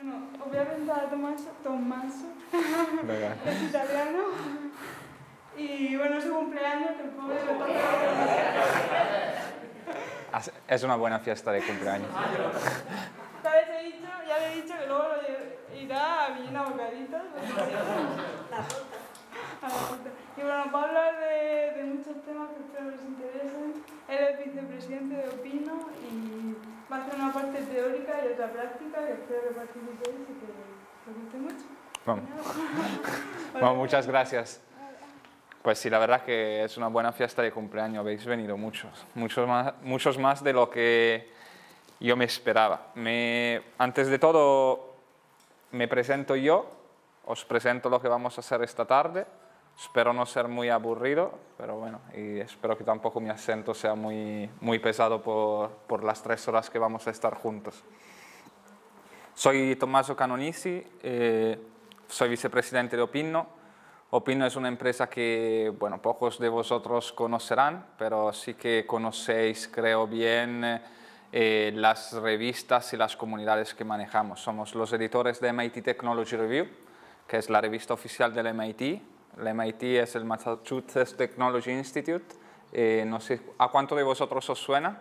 Bueno, os voy a presentar a Tommaso, es italiano, y bueno, es su cumpleaños, que el pobre le toca. Es una buena fiesta de cumpleaños. Ya le he dicho que luego lo irá a Villena Bocaditos. Y bueno, va a hablar de muchos temas que espero que les interesen. Él es vicepresidente de Opino y va a hacer una parte teórica y otra práctica que espero que participéis y que os guste mucho. Bueno, muchas gracias. Pues sí, la verdad que es una buena fiesta de cumpleaños. Habéis venido muchos más de lo que yo me esperaba. Antes de todo, me presento yo. Os presento lo que vamos a hacer esta tarde. Espero no ser muy aburrido, pero bueno, y espero que tampoco mi acento sea muy pesado por las 3 horas que vamos a estar juntos. Soy Tommaso Canonisi, soy vicepresidente de Opino. Opino es una empresa que, bueno, pocos de vosotros conocerán, pero sí que conocéis, creo bien, las revistas y las comunidades que manejamos. Somos los editores de MIT Technology Review, que es la revista oficial del MIT. El MIT es el Massachusetts Technology Institute. No sé, ¿a cuánto de vosotros os suena?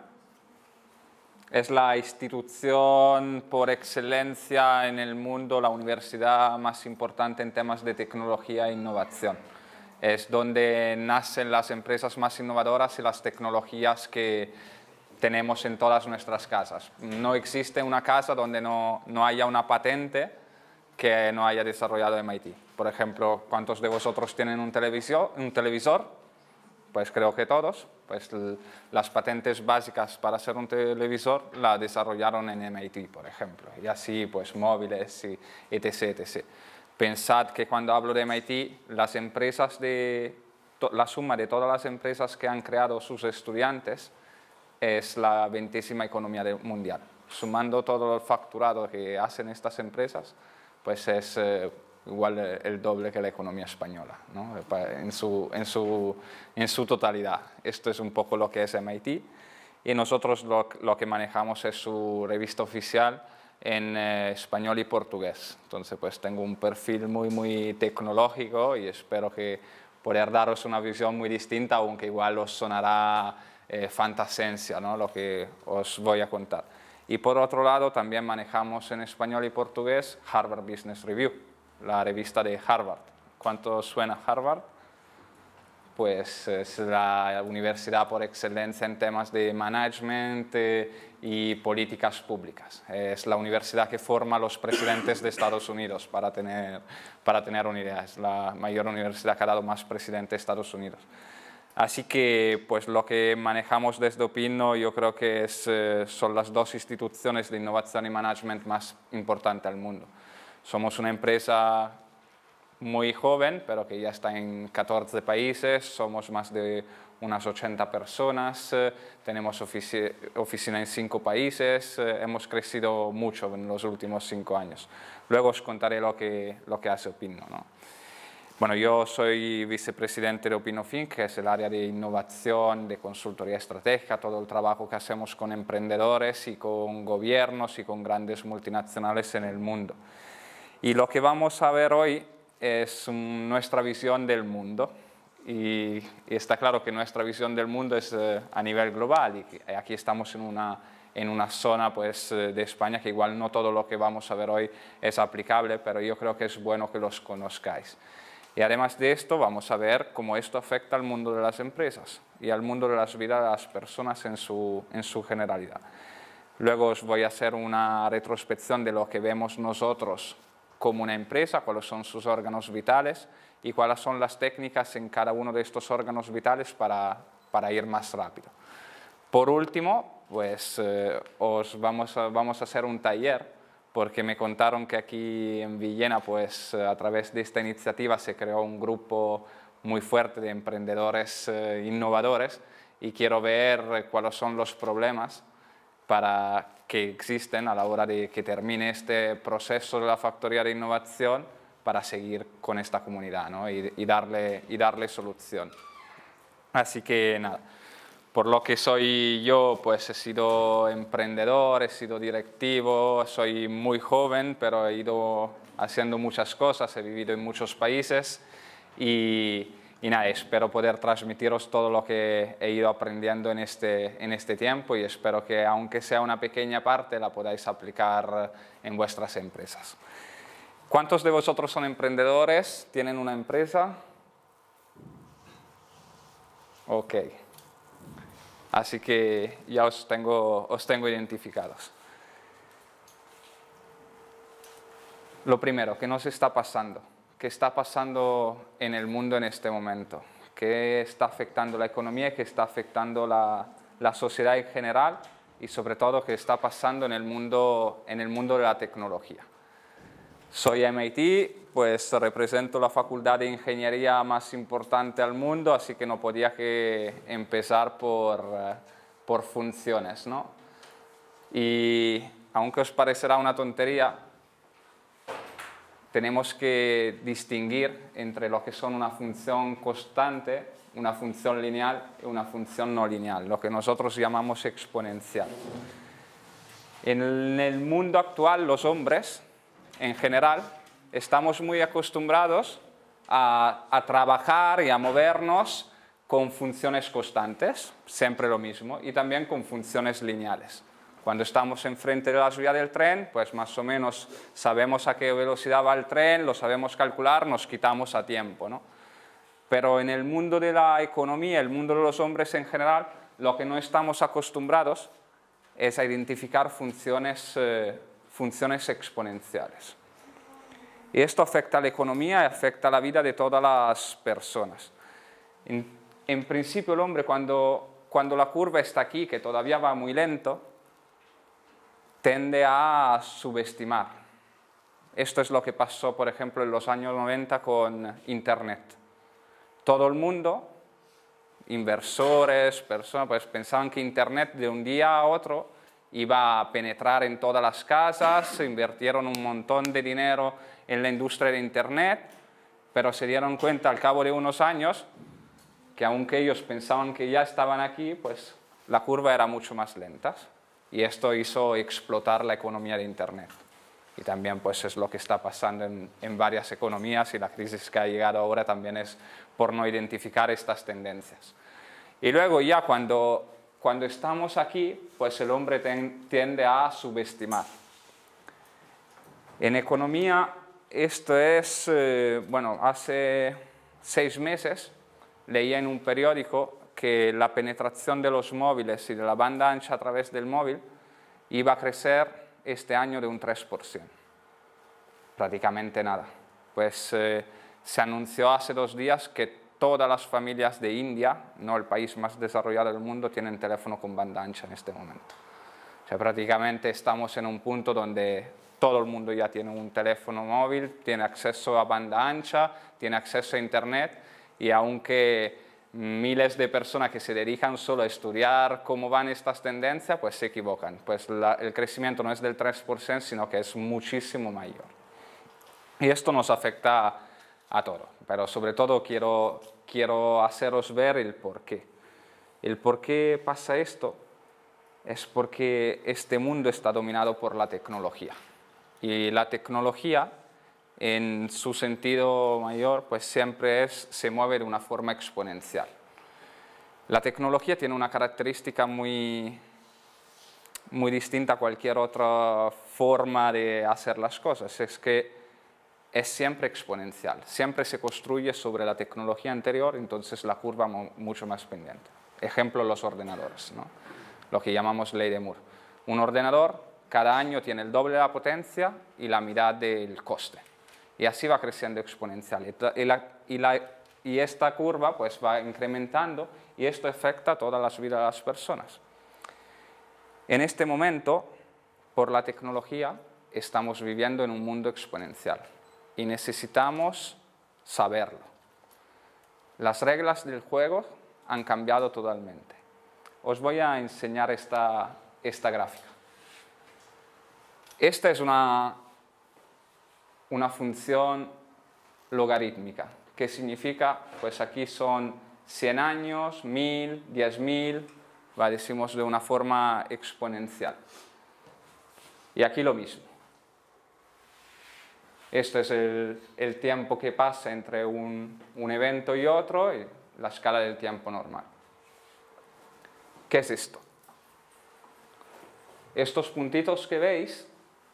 Es la institución por excelencia en el mundo, la universidad más importante en temas de tecnología e innovación. Es donde nacen las empresas más innovadoras y las tecnologías que tenemos en todas nuestras casas. No existe una casa donde no haya una patente que no haya desarrollado MIT. Por ejemplo, ¿cuántos de vosotros tienen un televisor? Pues creo que todos. Pues las patentes básicas para hacer un televisor la desarrollaron en MIT, por ejemplo. Y así, pues móviles, y etc. Pensad que cuando hablo de MIT, las empresas la suma de todas las empresas que han creado sus estudiantes es la 20ª economía mundial. Sumando todo el facturado que hacen estas empresas, pues es igual el doble que la economía española, ¿no? en su totalidad. Esto es un poco lo que es MIT. Y nosotros lo que manejamos es su revista oficial en español y portugués. Entonces, pues tengo un perfil muy tecnológico y espero que poder daros una visión muy distinta, aunque igual os sonará fantasciencia, ¿no? Lo que os voy a contar. Y por otro lado, también manejamos en español y portugués Harvard Business Review, la revista de Harvard. ¿Cuánto suena Harvard? Pues es la universidad por excelencia en temas de management y políticas públicas. Es la universidad que forma a los presidentes de Estados Unidos, para tener una idea. Es la mayor universidad que ha dado más presidentes de Estados Unidos. Así que pues lo que manejamos desde Opino yo creo que son las 2 instituciones de innovación y management más importantes del mundo. Somos una empresa muy joven, pero que ya está en 14 países, somos más de unas 80 personas, tenemos oficina en 5 países, hemos crecido mucho en los últimos 5 años. Luego os contaré lo que hace Opino, ¿no? Bueno, yo soy vicepresidente de OpinoFin, que es el área de innovación, de consultoría estratégica, todo el trabajo que hacemos con emprendedores y con gobiernos y con grandes multinacionales en el mundo. Y lo que vamos a ver hoy es nuestra visión del mundo. Y está claro que nuestra visión del mundo es a nivel global y aquí estamos en una zona pues, de España que igual no todo lo que vamos a ver hoy es aplicable, pero yo creo que es bueno que los conozcáis. Y además de esto vamos a ver cómo esto afecta al mundo de las empresas y al mundo de las vidas de las personas en su generalidad. Luego os voy a hacer una retrospección de lo que vemos nosotros como una empresa, cuáles son sus órganos vitales y cuáles son las técnicas en cada uno de estos órganos vitales para ir más rápido. Por último, pues vamos a hacer un taller, porque me contaron que aquí en Villena, pues a través de esta iniciativa se creó un grupo muy fuerte de emprendedores innovadores y quiero ver cuáles son los problemas que existen a la hora de que termine este proceso de la factoría de innovación para seguir con esta comunidad, ¿no? y darle solución. Así que nada. por lo que soy yo, pues he sido emprendedor, he sido directivo, soy muy joven, pero he ido haciendo muchas cosas, he vivido en muchos países y nada, espero poder transmitiros todo lo que he ido aprendiendo en este tiempo y espero que, aunque sea una pequeña parte, la podáis aplicar en vuestras empresas. ¿Cuántos de vosotros son emprendedores? ¿Tienen una empresa? Ok. Así que ya os tengo identificados. Lo primero, ¿qué nos está pasando? ¿Qué está pasando en el mundo en este momento? ¿Qué está afectando la economía? ¿Qué está afectando la sociedad en general? Y sobre todo, ¿qué está pasando en el mundo de la tecnología? Soy MIT, pues represento la facultad de ingeniería más importante del mundo, así que no podía que empezar por funciones, ¿no? Y aunque os parecerá una tontería, tenemos que distinguir entre lo que son una función constante, una función lineal y una función no lineal, lo que nosotros llamamos exponencial. En el mundo actual, los hombres, en general, estamos muy acostumbrados a trabajar y a movernos con funciones constantes, siempre lo mismo, y también con funciones lineales. Cuando estamos enfrente de la vía del tren, pues más o menos sabemos a qué velocidad va el tren, lo sabemos calcular, nos quitamos a tiempo, ¿no? Pero en el mundo de la economía, el mundo de los hombres en general, lo que no estamos acostumbrados es a identificar funciones exponenciales. Y esto afecta a la economía y afecta a la vida de todas las personas. En principio, el hombre, cuando la curva está aquí, que todavía va muy lento, tiende a subestimar. Esto es lo que pasó, por ejemplo, en los años 90 con Internet. Todo el mundo, inversores, personas, pues pensaban que Internet de un día a otro iba a penetrar en todas las casas, invirtieron un montón de dinero en la industria de Internet, pero se dieron cuenta al cabo de unos años que aunque ellos pensaban que ya estaban aquí, pues la curva era mucho más lenta. Y esto hizo explotar la economía de Internet. Y también pues, es lo que está pasando en varias economías y la crisis que ha llegado ahora también es por no identificar estas tendencias. Y luego ya cuando estamos aquí, pues el hombre tiende a subestimar. En economía, esto es, hace 6 meses leía en un periódico que la penetración de los móviles y de la banda ancha a través del móvil iba a crecer este año de un 3%. Prácticamente nada. Pues se anunció hace 2 días que todas las familias de India, no el país más desarrollado del mundo, tienen teléfono con banda ancha en este momento. O sea, prácticamente estamos en un punto donde todo el mundo ya tiene un teléfono móvil, tiene acceso a banda ancha, tiene acceso a Internet y aunque miles de personas que se dedican solo a estudiar cómo van estas tendencias, pues se equivocan. Pues el crecimiento no es del 3%, sino que es muchísimo mayor. Y esto nos afecta a todo, pero sobre todo quiero haceros ver el por qué. El por qué pasa esto es porque este mundo está dominado por la tecnología. Y la tecnología, en su sentido mayor, pues siempre se mueve de una forma exponencial. La tecnología tiene una característica muy distinta a cualquier otra forma de hacer las cosas, es que es siempre exponencial, siempre se construye sobre la tecnología anterior, entonces la curva mucho más pendiente. Ejemplo, los ordenadores, ¿no? Lo que llamamos ley de Moore. Un ordenador cada año tiene el doble de la potencia y la mitad del coste. Y así va creciendo exponencial. Y esta curva pues, va incrementando y esto afecta todas las vidas de las personas. En este momento, por la tecnología, estamos viviendo en un mundo exponencial y necesitamos saberlo. Las reglas del juego han cambiado totalmente. Os voy a enseñar esta gráfica. Esta es una función logarítmica. ¿Qué significa? Pues aquí son 100 años, 1000, 10.000, decimos de una forma exponencial. Y aquí lo mismo. Esto es el tiempo que pasa entre un evento y otro, y la escala del tiempo normal. ¿Qué es esto? Estos puntitos que veis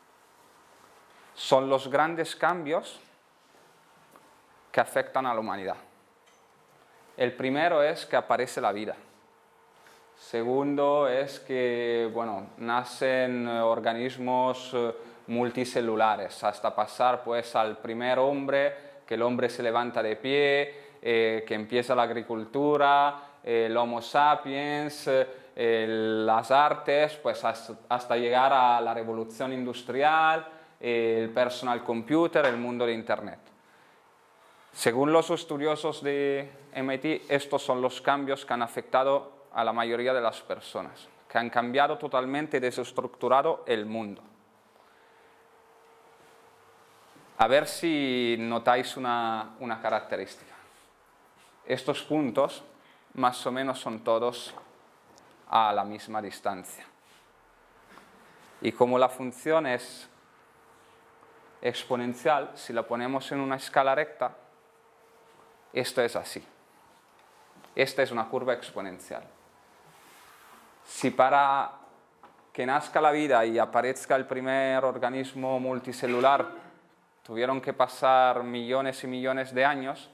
son los grandes cambios que afectan a la humanidad. El primero es que aparece la vida. Segundo es que, nacen organismos multicelulares, hasta pasar pues al primer hombre, que el hombre se levanta de pie, que empieza la agricultura, el Homo sapiens, las artes, pues hasta llegar a la revolución industrial, el personal computer, el mundo de Internet. Según los estudiosos de MIT, estos son los cambios que han afectado a la mayoría de las personas, que han cambiado totalmente y desestructurado el mundo. A ver si notáis una característica. Estos puntos más o menos son todos a la misma distancia. Y como la función es exponencial, si la ponemos en una escala recta, esto es así. Esta es una curva exponencial. Si para que nazca la vida y aparezca el primer organismo multicelular tuvieron que pasar millones y millones de años,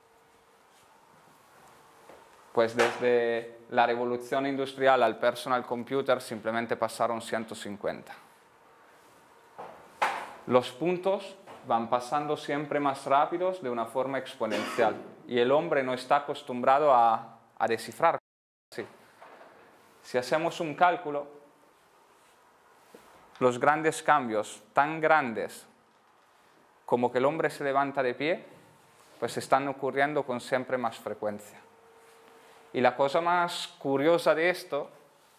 pues desde la revolución industrial al personal computer simplemente pasaron 150. Los puntos van pasando siempre más rápidos de una forma exponencial y el hombre no está acostumbrado a descifrar. Sí. Si hacemos un cálculo, los grandes cambios tan grandes como que el hombre se levanta de pie, pues están ocurriendo con siempre más frecuencia. Y la cosa más curiosa de esto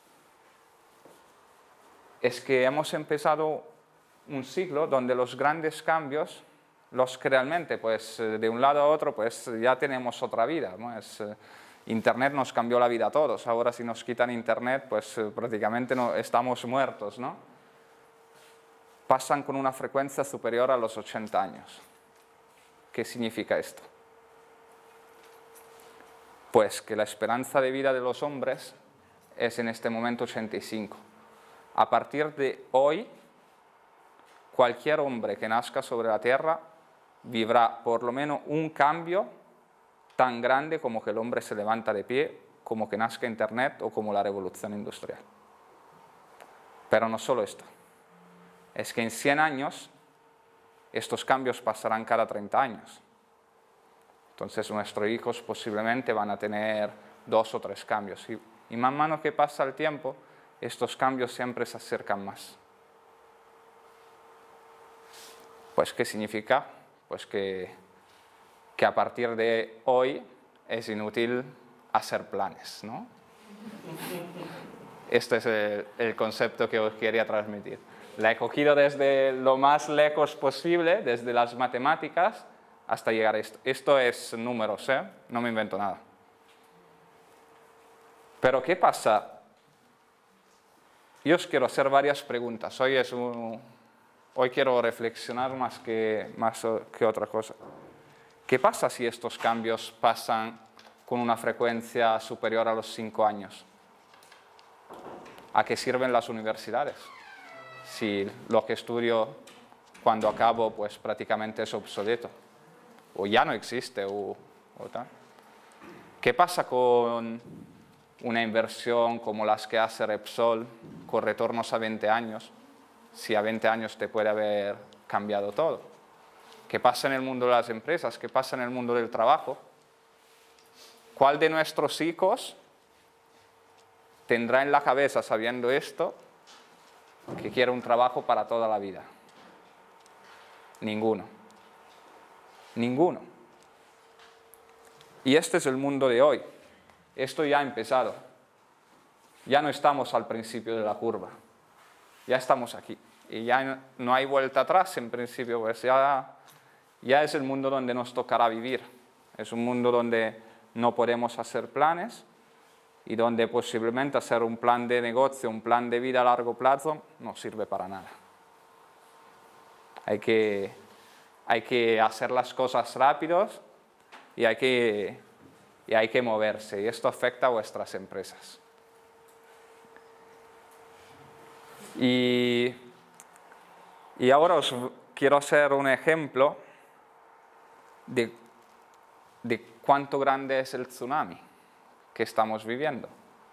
es que hemos empezado un siglo donde los grandes cambios, los que realmente, pues de un lado a otro, pues ya tenemos otra vida, ¿no? Internet nos cambió la vida a todos. Ahora si nos quitan Internet, pues prácticamente estamos muertos, ¿no? Pasan con una frecuencia superior a los 80 años. ¿Qué significa esto? Pues que la esperanza de vida de los hombres es en este momento 85. A partir de hoy, cualquier hombre que nazca sobre la Tierra vivirá por lo menos un cambio tan grande como que el hombre se levanta de pie, como que nazca Internet o como la revolución industrial. Pero no solo esto. Es que en 100 años estos cambios pasarán cada 30 años. Entonces nuestros hijos posiblemente van a tener 2 o 3 cambios. Y más mano que pasa el tiempo, estos cambios siempre se acercan más. Pues, ¿qué significa? Pues que a partir de hoy es inútil hacer planes, ¿no? Este es el concepto que os quería transmitir. La he cogido desde lo más lejos posible, desde las matemáticas, hasta llegar a esto. Esto es números, ¿eh? No me invento nada. Pero ¿qué pasa? Yo os quiero hacer varias preguntas. Hoy quiero reflexionar más que otra cosa. ¿Qué pasa si estos cambios pasan con una frecuencia superior a los 5 años? ¿A qué sirven las universidades? Si lo que estudio cuando acabo pues prácticamente es obsoleto, o ya no existe, o tal. ¿Qué pasa con una inversión como las que hace Repsol, con retornos a 20 años, si a 20 años te puede haber cambiado todo? ¿Qué pasa en el mundo de las empresas? ¿Qué pasa en el mundo del trabajo? ¿Cuál de nuestros hijos tendrá en la cabeza, sabiendo esto, que quiere un trabajo para toda la vida? Ninguno. Ninguno. Y este es el mundo de hoy. Esto ya ha empezado. Ya no estamos al principio de la curva. Ya estamos aquí. Y ya no hay vuelta atrás en principio, pues ya es el mundo donde nos tocará vivir. Es un mundo donde no podemos hacer planes, y donde posiblemente hacer un plan de negocio, un plan de vida a largo plazo, no sirve para nada. Hay que hacer las cosas rápidos y hay que moverse, y esto afecta a vuestras empresas. Y ahora os quiero hacer un ejemplo de cuánto grande es el tsunami que estamos viviendo.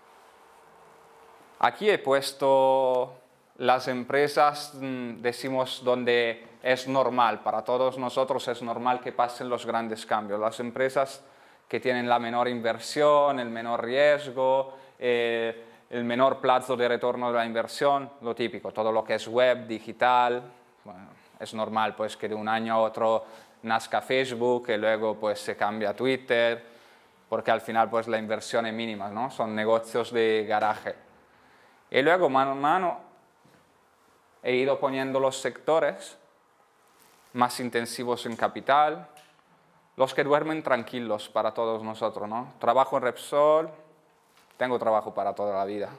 Aquí he puesto las empresas, decimos, donde es normal, para todos nosotros es normal que pasen los grandes cambios. Las empresas que tienen la menor inversión, el menor riesgo, el menor plazo de retorno de la inversión, lo típico, todo lo que es web, digital, bueno, es normal pues que de un año a otro nazca Facebook y luego pues se cambia a Twitter, porque al final pues la inversión es mínima, ¿no? Son negocios de garaje. Y luego mano a mano he ido poniendo los sectores más intensivos en capital, los que duermen tranquilos para todos nosotros, ¿no? Trabajo en Repsol, tengo trabajo para toda la vida.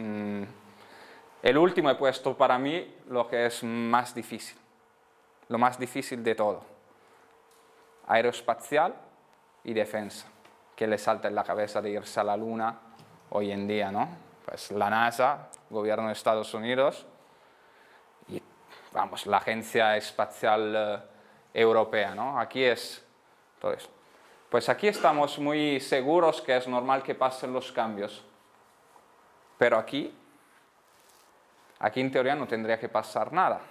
El último he puesto para mí lo que es más difícil, lo más difícil de todo. Aeroespacial y defensa, que le salta en la cabeza de irse a la Luna hoy en día, ¿no? Pues la NASA, gobierno de Estados Unidos y, vamos, la Agencia Espacial Europea, ¿no? Aquí es todo eso. Pues aquí estamos muy seguros que es normal que pasen los cambios, pero aquí en teoría no tendría que pasar nada.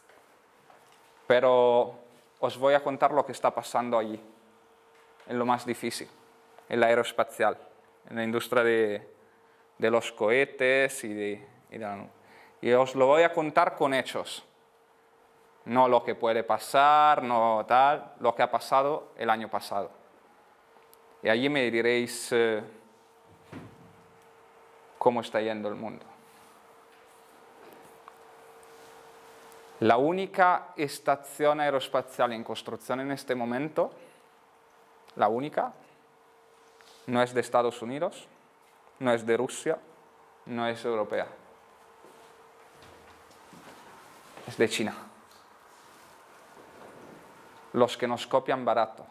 Pero os voy a contar lo que está pasando allí, en lo más difícil, en la aeroespacial, en la industria de los cohetes y os lo voy a contar con hechos. No lo que puede pasar, no tal, lo que ha pasado el año pasado. Y allí me diréis cómo está yendo el mundo. La única estación aeroespacial en construcción en este momento, la única, no es de Estados Unidos, no es de Rusia, no es europea. Es de China. Los que nos copian barato.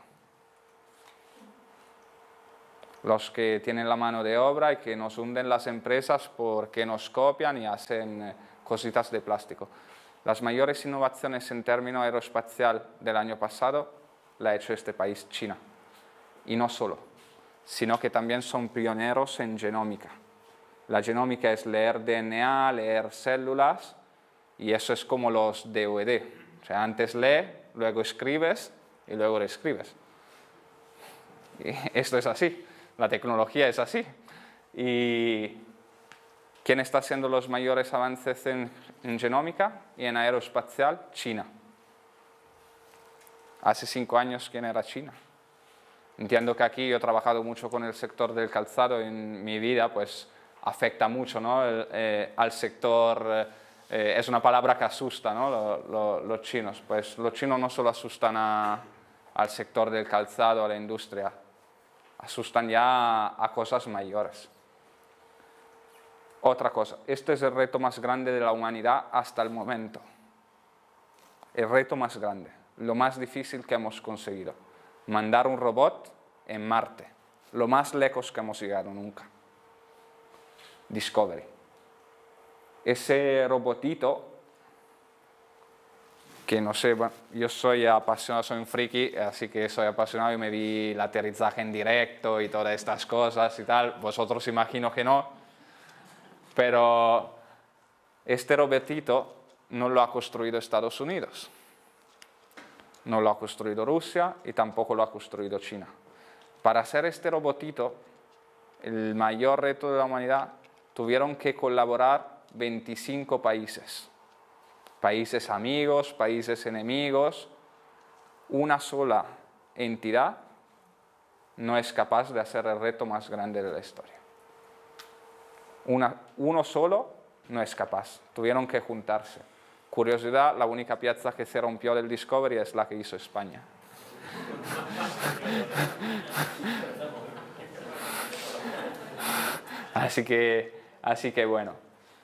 Los que tienen la mano de obra y que nos hunden las empresas porque nos copian y hacen cositas de plástico. Las mayores innovaciones en términos aeroespacial del año pasado la ha hecho este país, China. Y no solo, sino que también son pioneros en genómica. La genómica es leer DNA, leer células, y eso es como los DVD. O sea, antes lee, luego escribes y luego reescribes. Y esto es así. La tecnología es así. ¿Y quién está haciendo los mayores avances en genómica y en aeroespacial? China. Hace 5 años, ¿quién era China? Entiendo que aquí yo he trabajado mucho con el sector del calzado en mi vida, pues afecta mucho, ¿no? Al sector, es una palabra que asusta, ¿no? Los chinos. Pues los chinos no solo asustan al sector del calzado, a la industria, asustan ya a cosas mayores. Otra cosa, este es el reto más grande de la humanidad hasta el momento. El reto más grande, lo más difícil que hemos conseguido. Mandar un robot en Marte, lo más lejos que hemos llegado nunca. Discovery. Ese robotito, que no sé, yo soy apasionado, soy un friki, así que soy apasionado y me vi el aterrizaje en directo y todas estas cosas y tal. Vosotros imagino que no, pero este robotito no lo ha construido Estados Unidos, no lo ha construido Rusia y tampoco lo ha construido China. Para hacer este robotito, el mayor reto de la humanidad, tuvieron que colaborar 25 países. Países amigos, países enemigos. Una sola entidad no es capaz de hacer el reto más grande de la historia. Uno solo no es capaz. Tuvieron que juntarse. Curiosidad, la única pieza que se rompió del Discovery es la que hizo España. Así que bueno.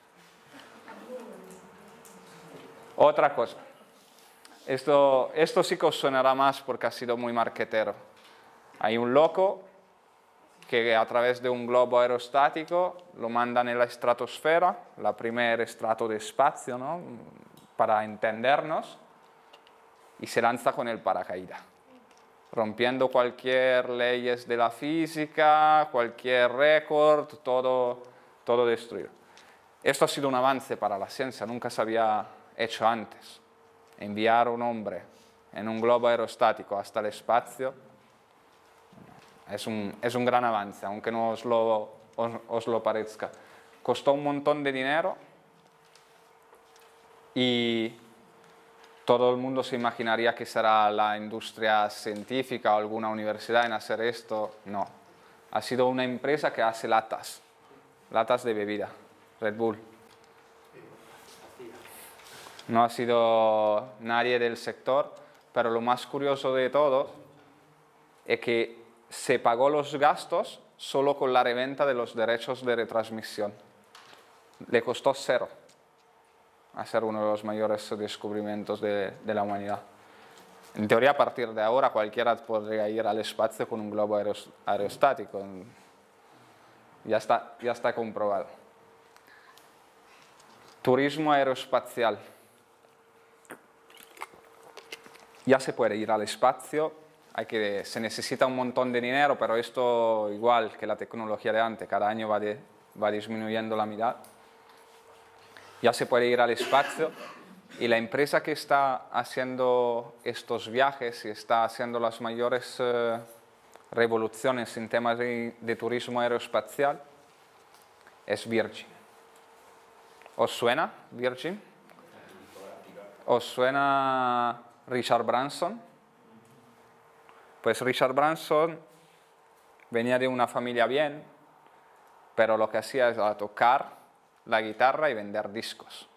Otra cosa. Esto sí que os sonará más porque ha sido muy marquetero. Hay un loco que a través de un globo aerostático lo mandan en la estratosfera, la primer estrato de espacio, ¿no? Para entendernos, y se lanza con el paracaídas, rompiendo cualquier leyes de la física, cualquier récord, todo destruido. Esto ha sido un avance para la ciencia, nunca se había hecho antes. Enviar a un hombre en un globo aerostático hasta el espacio es un gran avance, aunque no os lo parezca. Costó un montón de dinero y todo el mundo se imaginaría que será la industria científica o alguna universidad en hacer esto. No, ha sido una empresa que hace latas de bebida, Red Bull. No ha sido nadie del sector, pero lo más curioso de todo es que se pagó los gastos solo con la reventa de los derechos de retransmisión. Le costó 0 hacer uno de los mayores descubrimientos de la humanidad. En teoría, a partir de ahora, cualquiera podría ir al espacio con un globo aerostático. Ya está comprobado. Turismo aeroespacial. Ya se puede ir al espacio, se necesita un montón de dinero, pero esto igual que la tecnología de antes, cada año va disminuyendo la mitad. Ya se puede ir al espacio y la empresa que está haciendo estos viajes y está haciendo las mayores revoluciones en temas de turismo aeroespacial es Virgin. ¿Os suena Virgin? ¿Os suena Richard Branson? Pues Richard Branson venía de una familia bien, pero lo que hacía era tocar la guitarra y vender discos.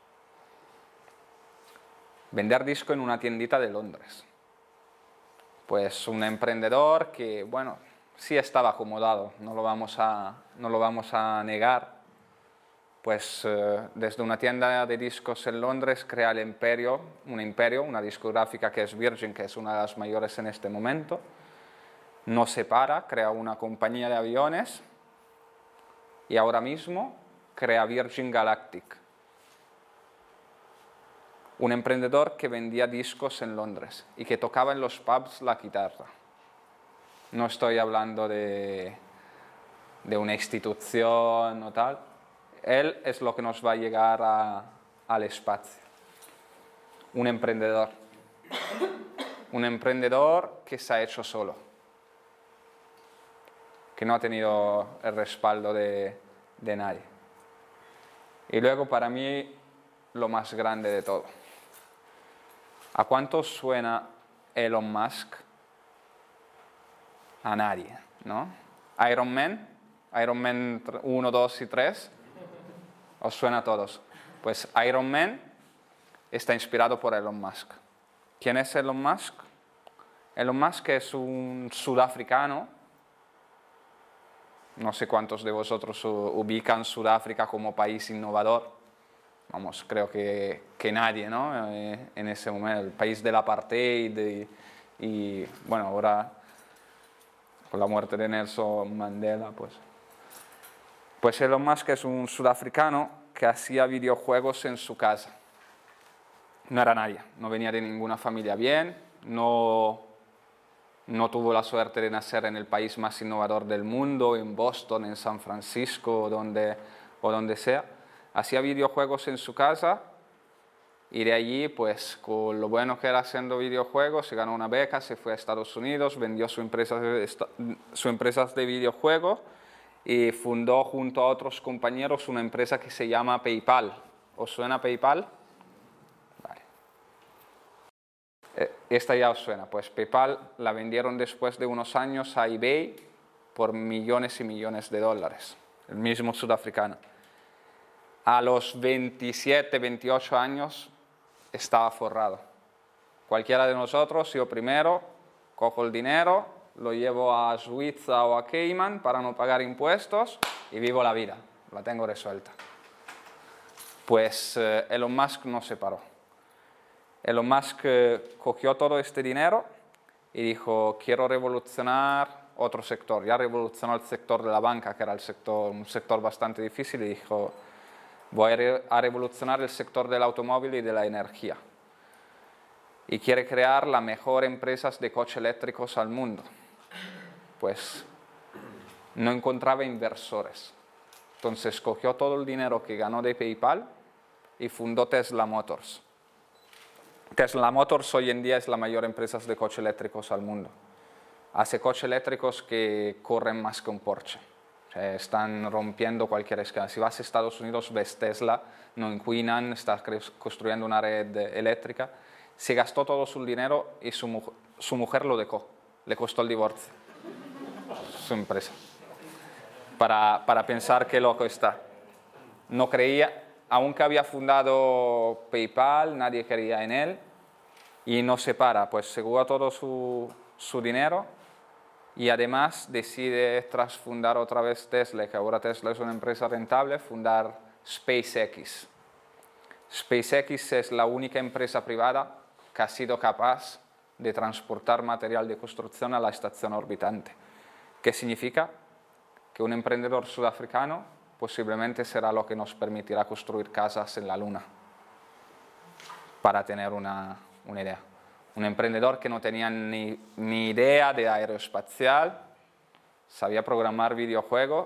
Vender discos en una tiendita de Londres. Pues un emprendedor que, bueno, sí estaba acomodado, no lo vamos a negar. Pues desde una tienda de discos en Londres crea un imperio, una discográfica que es Virgin, que es una de las mayores en este momento. No se para, crea una compañía de aviones y ahora mismo crea Virgin Galactic. Un emprendedor que vendía discos en Londres y que tocaba en los pubs la guitarra. No estoy hablando de una institución o tal. Él es lo que nos va a llegar al espacio. Un emprendedor. Un emprendedor que se ha hecho solo. Que no ha tenido el respaldo de nadie. Y luego para mí lo más grande de todo. ¿A cuánto suena Elon Musk? A nadie, ¿no? Iron Man 1, 2 y 3. ¿Os suena a todos? Pues Iron Man está inspirado por Elon Musk. ¿Quién es Elon Musk? Elon Musk es un sudafricano. No sé cuántos de vosotros ubican Sudáfrica como país innovador. Vamos, creo que nadie, ¿no? En ese momento, el país del apartheid y bueno, ahora con la muerte de Nelson Mandela, pues Elon Musk es un sudafricano que hacía videojuegos en su casa. No era nadie, no venía de ninguna familia bien, no tuvo la suerte de nacer en el país más innovador del mundo, en Boston, en San Francisco o donde sea. Hacía videojuegos en su casa y de allí, pues con lo bueno que era haciendo videojuegos, se ganó una beca, se fue a Estados Unidos, vendió su empresa de videojuegos y fundó junto a otros compañeros una empresa que se llama PayPal. ¿Os suena PayPal? Vale. Esta ya os suena. Pues PayPal la vendieron después de unos años a eBay por millones y millones de dólares. El mismo sudafricano. A los 27, 28 años estaba forrado. Cualquiera de nosotros, yo primero, cojo el dinero, lo llevo a Suiza o a Cayman para no pagar impuestos y vivo la vida, la tengo resuelta. Pues Elon Musk no se paró. Elon Musk cogió todo este dinero y dijo, quiero revolucionar otro sector. Ya revolucionó el sector de la banca, que era un sector bastante difícil, y dijo, voy a revolucionar el sector del automóvil y de la energía. Y quiere crear la mejor empresa de coches eléctricos al mundo. Pues no encontraba inversores. Entonces cogió todo el dinero que ganó de PayPal y fundó Tesla Motors. Tesla Motors hoy en día es la mayor empresa de coches eléctricos al mundo. Hace coches eléctricos que corren más que un Porsche. O sea, están rompiendo cualquier escala. Si vas a Estados Unidos, ves Tesla, no en Queenan, está construyendo una red eléctrica. Se gastó todo su dinero y su mujer lo dejó. Le costó el divorcio. Su empresa. Para pensar qué loco está. No creía, aunque había fundado PayPal, nadie creía en él y no se para, pues se jugó todo su dinero y además decide, tras fundar otra vez Tesla, que ahora Tesla es una empresa rentable, fundar SpaceX. SpaceX es la única empresa privada que ha sido capaz de transportar material de construcción a la estación orbitante. ¿Qué significa? Que un emprendedor sudafricano posiblemente será lo que nos permitirá construir casas en la Luna, para tener una idea. Un emprendedor que no tenía ni idea de aeroespacial, sabía programar videojuegos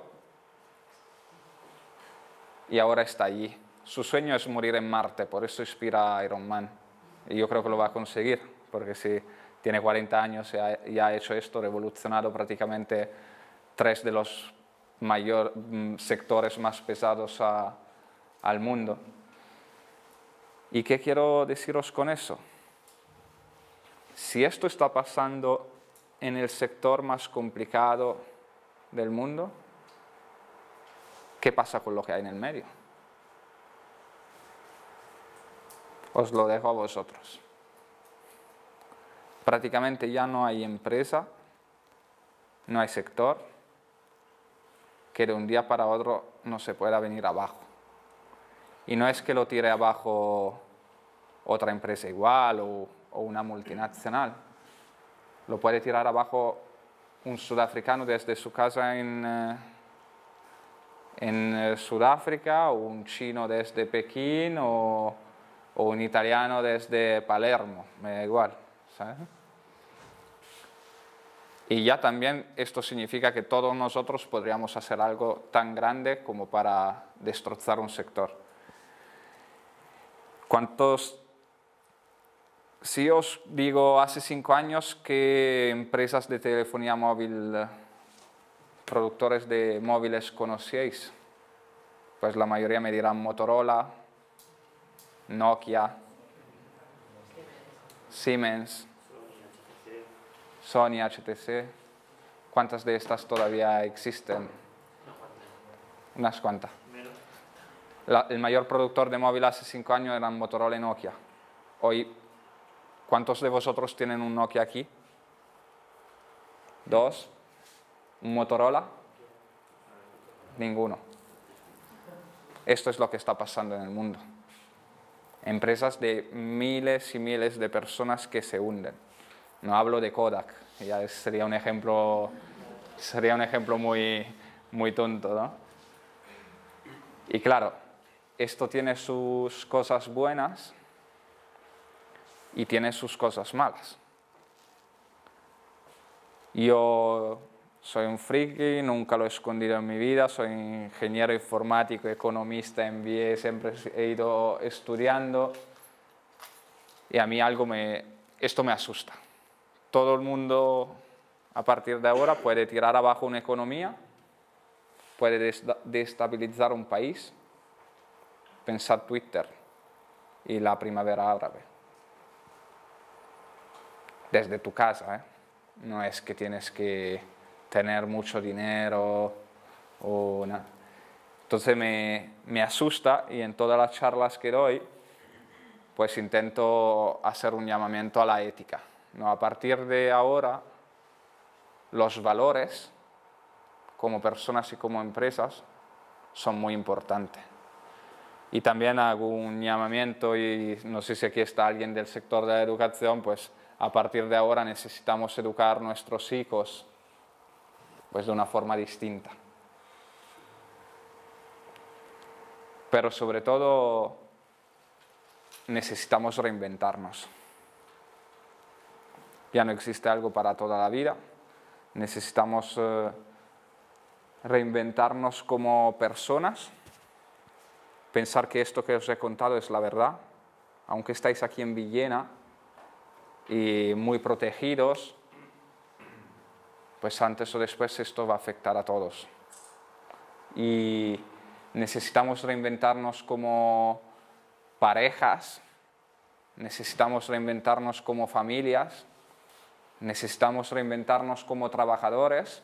y ahora está allí. Su sueño es morir en Marte, por eso inspira a Iron Man. Y yo creo que lo va a conseguir, porque si tiene 40 años y ha hecho esto, revolucionado prácticamente 3 de los sectores más pesados al mundo. ¿Y qué quiero deciros con eso? Si esto está pasando en el sector más complicado del mundo, ¿qué pasa con lo que hay en el medio? Os lo dejo a vosotros. Prácticamente ya no hay empresa, no hay sector que de un día para otro no se pueda venir abajo. Y no es que lo tire abajo otra empresa igual o una multinacional. Lo puede tirar abajo un sudafricano desde su casa en Sudáfrica, o un chino desde Pekín, o un italiano desde Palermo, me da igual, ¿sabes? Y ya también esto significa que todos nosotros podríamos hacer algo tan grande como para destrozar un sector. Si os digo hace 5 años qué empresas de telefonía móvil, productores de móviles conocíais, pues la mayoría me dirán Motorola, Nokia, Siemens, Sony, HTC. ¿Cuántas de estas todavía existen? Unas cuantas. El mayor productor de móvil hace 5 años eran Motorola y Nokia. Hoy, ¿cuántos de vosotros tienen un Nokia aquí? 2. ¿Un Motorola? Ninguno. Esto es lo que está pasando en el mundo. Empresas de miles y miles de personas que se hunden. No hablo de Kodak, ya sería un ejemplo muy, muy tonto, ¿no? Y claro, esto tiene sus cosas buenas y tiene sus cosas malas. Yo soy un friki, nunca lo he escondido en mi vida, soy ingeniero informático, economista, MBA, siempre he ido estudiando y a mí esto me asusta. Todo el mundo a partir de ahora puede tirar abajo una economía, puede destabilizar un país. Pensad Twitter y la primavera árabe. Desde tu casa, ¿eh? No es que tienes que tener mucho dinero o nada. Entonces me asusta y en todas las charlas que doy, pues intento hacer un llamamiento a la ética, ¿no? A partir de ahora, los valores, como personas y como empresas, son muy importantes. Y también hago un llamamiento, y no sé si aquí está alguien del sector de la educación, pues a partir de ahora necesitamos educar a nuestros hijos pues de una forma distinta. Pero sobre todo necesitamos reinventarnos. Ya no existe algo para toda la vida. Necesitamos reinventarnos como personas, pensar que esto que os he contado es la verdad, aunque estáis aquí en Villena y muy protegidos, pues antes o después esto va a afectar a todos. Y necesitamos reinventarnos como parejas, necesitamos reinventarnos como familias, necesitamos reinventarnos como trabajadores,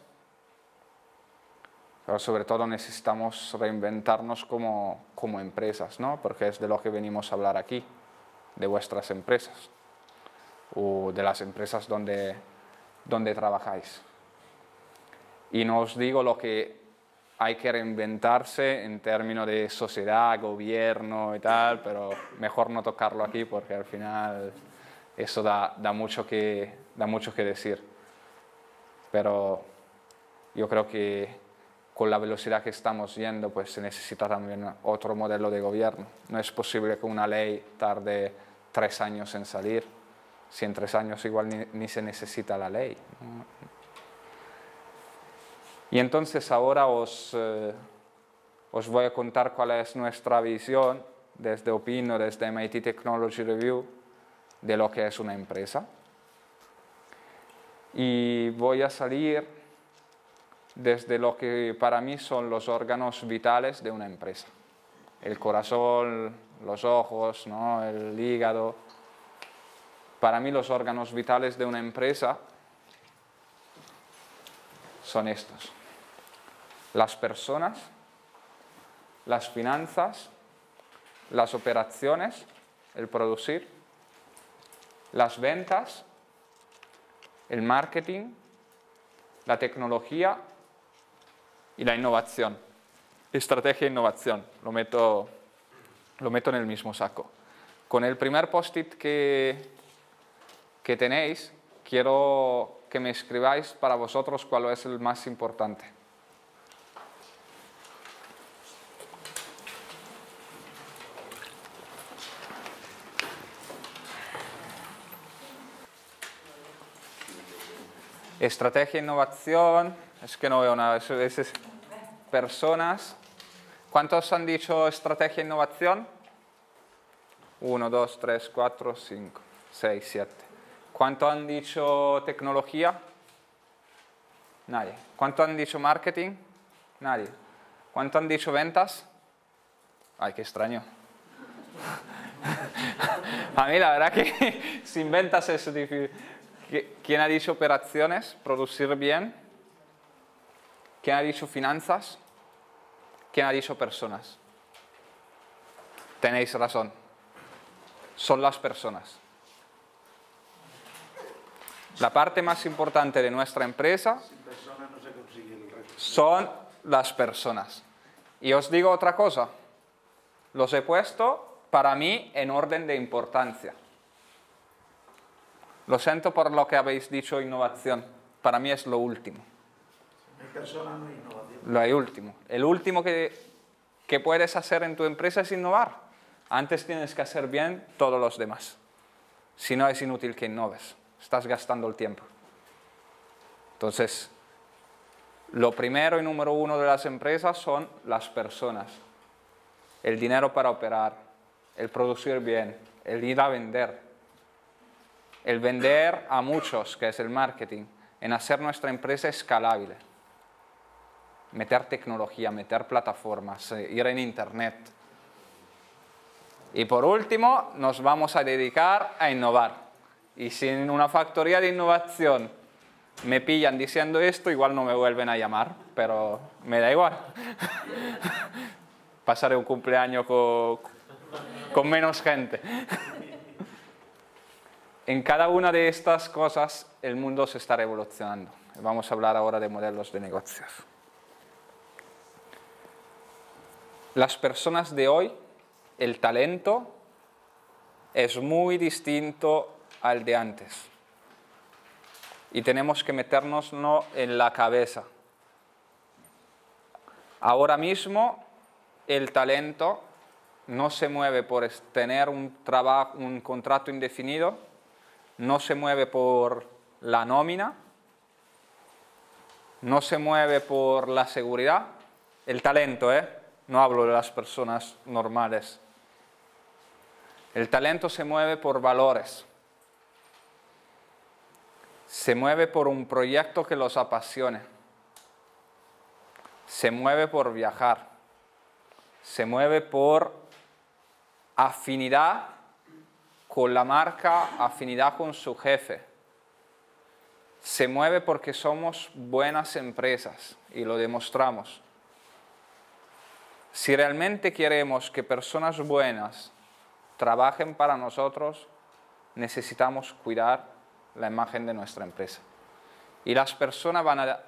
pero sobre todo necesitamos reinventarnos como empresas, ¿no? Porque es de lo que venimos a hablar aquí, de vuestras empresas o de las empresas donde trabajáis. Y no os digo lo que hay que reinventarse en términos de sociedad, gobierno y tal, pero mejor no tocarlo aquí porque al final eso da mucho que decir. Pero yo creo que con la velocidad que estamos yendo, pues se necesita también otro modelo de gobierno. No es posible que una ley tarde 3 años en salir, si en 3 años igual ni se necesita la ley. Y entonces ahora os voy a contar cuál es nuestra visión desde Opino, desde MIT Technology Review, de lo que es una empresa. Y voy a salir desde lo que para mí son los órganos vitales de una empresa. El corazón, los ojos, ¿no? El hígado. Para mí los órganos vitales de una empresa son estos: las personas, las finanzas, las operaciones, el producir, las ventas, el marketing, la tecnología y la innovación. Estrategia e innovación, lo meto en el mismo saco. Con el primer post-it que tenéis, quiero que me escribáis para vosotros cuál es el más importante. Estrategia e innovación, es que no veo nada, eso es personas. ¿Cuántos han dicho estrategia e innovación? 1, 2, 3, 4, 5, 6, 7. ¿Cuánto han dicho tecnología? Nadie. ¿Cuánto han dicho marketing? Nadie. ¿Cuánto han dicho ventas? Ay, qué extraño. A mí la verdad que sin ventas es difícil. ¿Quién ha dicho operaciones? Producir bien. ¿Quién ha dicho finanzas? ¿Quién ha dicho personas? Tenéis razón. Son las personas. La parte más importante de nuestra empresa son las personas. Y os digo otra cosa. Los he puesto para mí en orden de importancia. Lo siento por lo que habéis dicho innovación. Para mí es lo último. Persona no innovación. Lo último. El último que puedes hacer en tu empresa es innovar. Antes tienes que hacer bien todos los demás. Si no, es inútil que innoves. Estás gastando el tiempo. Entonces, lo primero y número uno de las empresas son las personas. El dinero para operar, el producir bien, el ir a vender. El vender a muchos, que es el marketing, en hacer nuestra empresa escalable. Meter tecnología, meter plataformas, ir en internet. Y por último, nos vamos a dedicar a innovar. Y si en una factoría de innovación me pillan diciendo esto, igual no me vuelven a llamar, pero me da igual. Pasaré un cumpleaños con menos gente. En cada una de estas cosas el mundo se está revolucionando. Vamos a hablar ahora de modelos de negocios. las personas de hoy, el talento es muy distinto al de antes. Y tenemos que metérnoslo en la cabeza. Ahora mismo el talento no se mueve por tener un contrato indefinido, no se mueve por la nómina, no se mueve por la seguridad. El talento, no hablo de las personas normales. El talento se mueve por valores. Se mueve por un proyecto que los apasione. Se mueve por viajar. Se mueve por afinidad con la marca, afinidad con su jefe. Se mueve porque somos buenas empresas y lo demostramos. Si realmente queremos que personas buenas trabajen para nosotros, necesitamos cuidar la imagen de nuestra empresa. Y las personas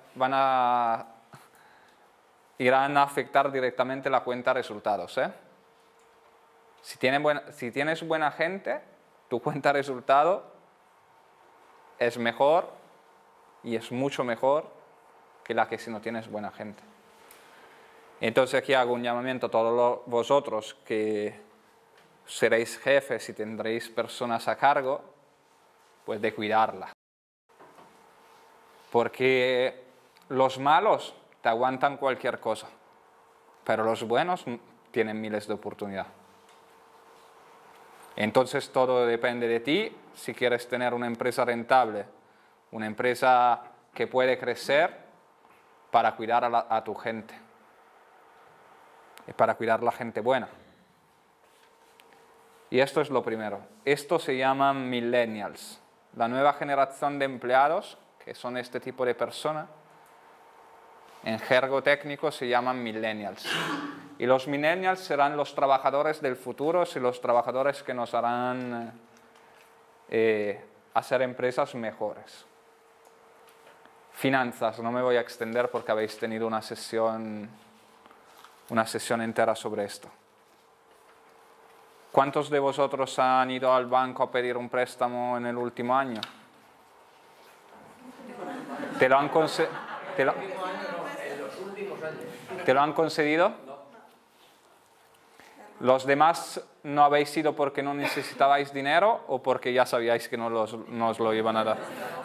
irán a afectar directamente la cuenta de resultados. Si tienes buena gente, tu cuenta de resultado es mejor y es mucho mejor que la que si no tienes buena gente. Entonces aquí hago un llamamiento a todos vosotros que seréis jefes y tendréis personas a cargo, pues de cuidarla. Porque los malos te aguantan cualquier cosa, pero los buenos tienen miles de oportunidades. Entonces todo depende de ti si quieres tener una empresa rentable, una empresa que puede crecer para cuidar a tu gente, y para cuidar a la gente buena. Y esto es lo primero. Esto se llaman millennials. La nueva generación de empleados, que son este tipo de personas, en jergo técnico se llaman millennials. Y los millennials serán los trabajadores del futuro y los trabajadores que nos harán hacer empresas mejores. Finanzas, no me voy a extender porque habéis tenido una sesión entera sobre esto. ¿Cuántos de vosotros han ido al banco a pedir un préstamo en el último año? ¿Te lo han concedido? ¿Los demás no habéis ido porque no necesitabais dinero o porque ya sabíais que no os lo iban a dar?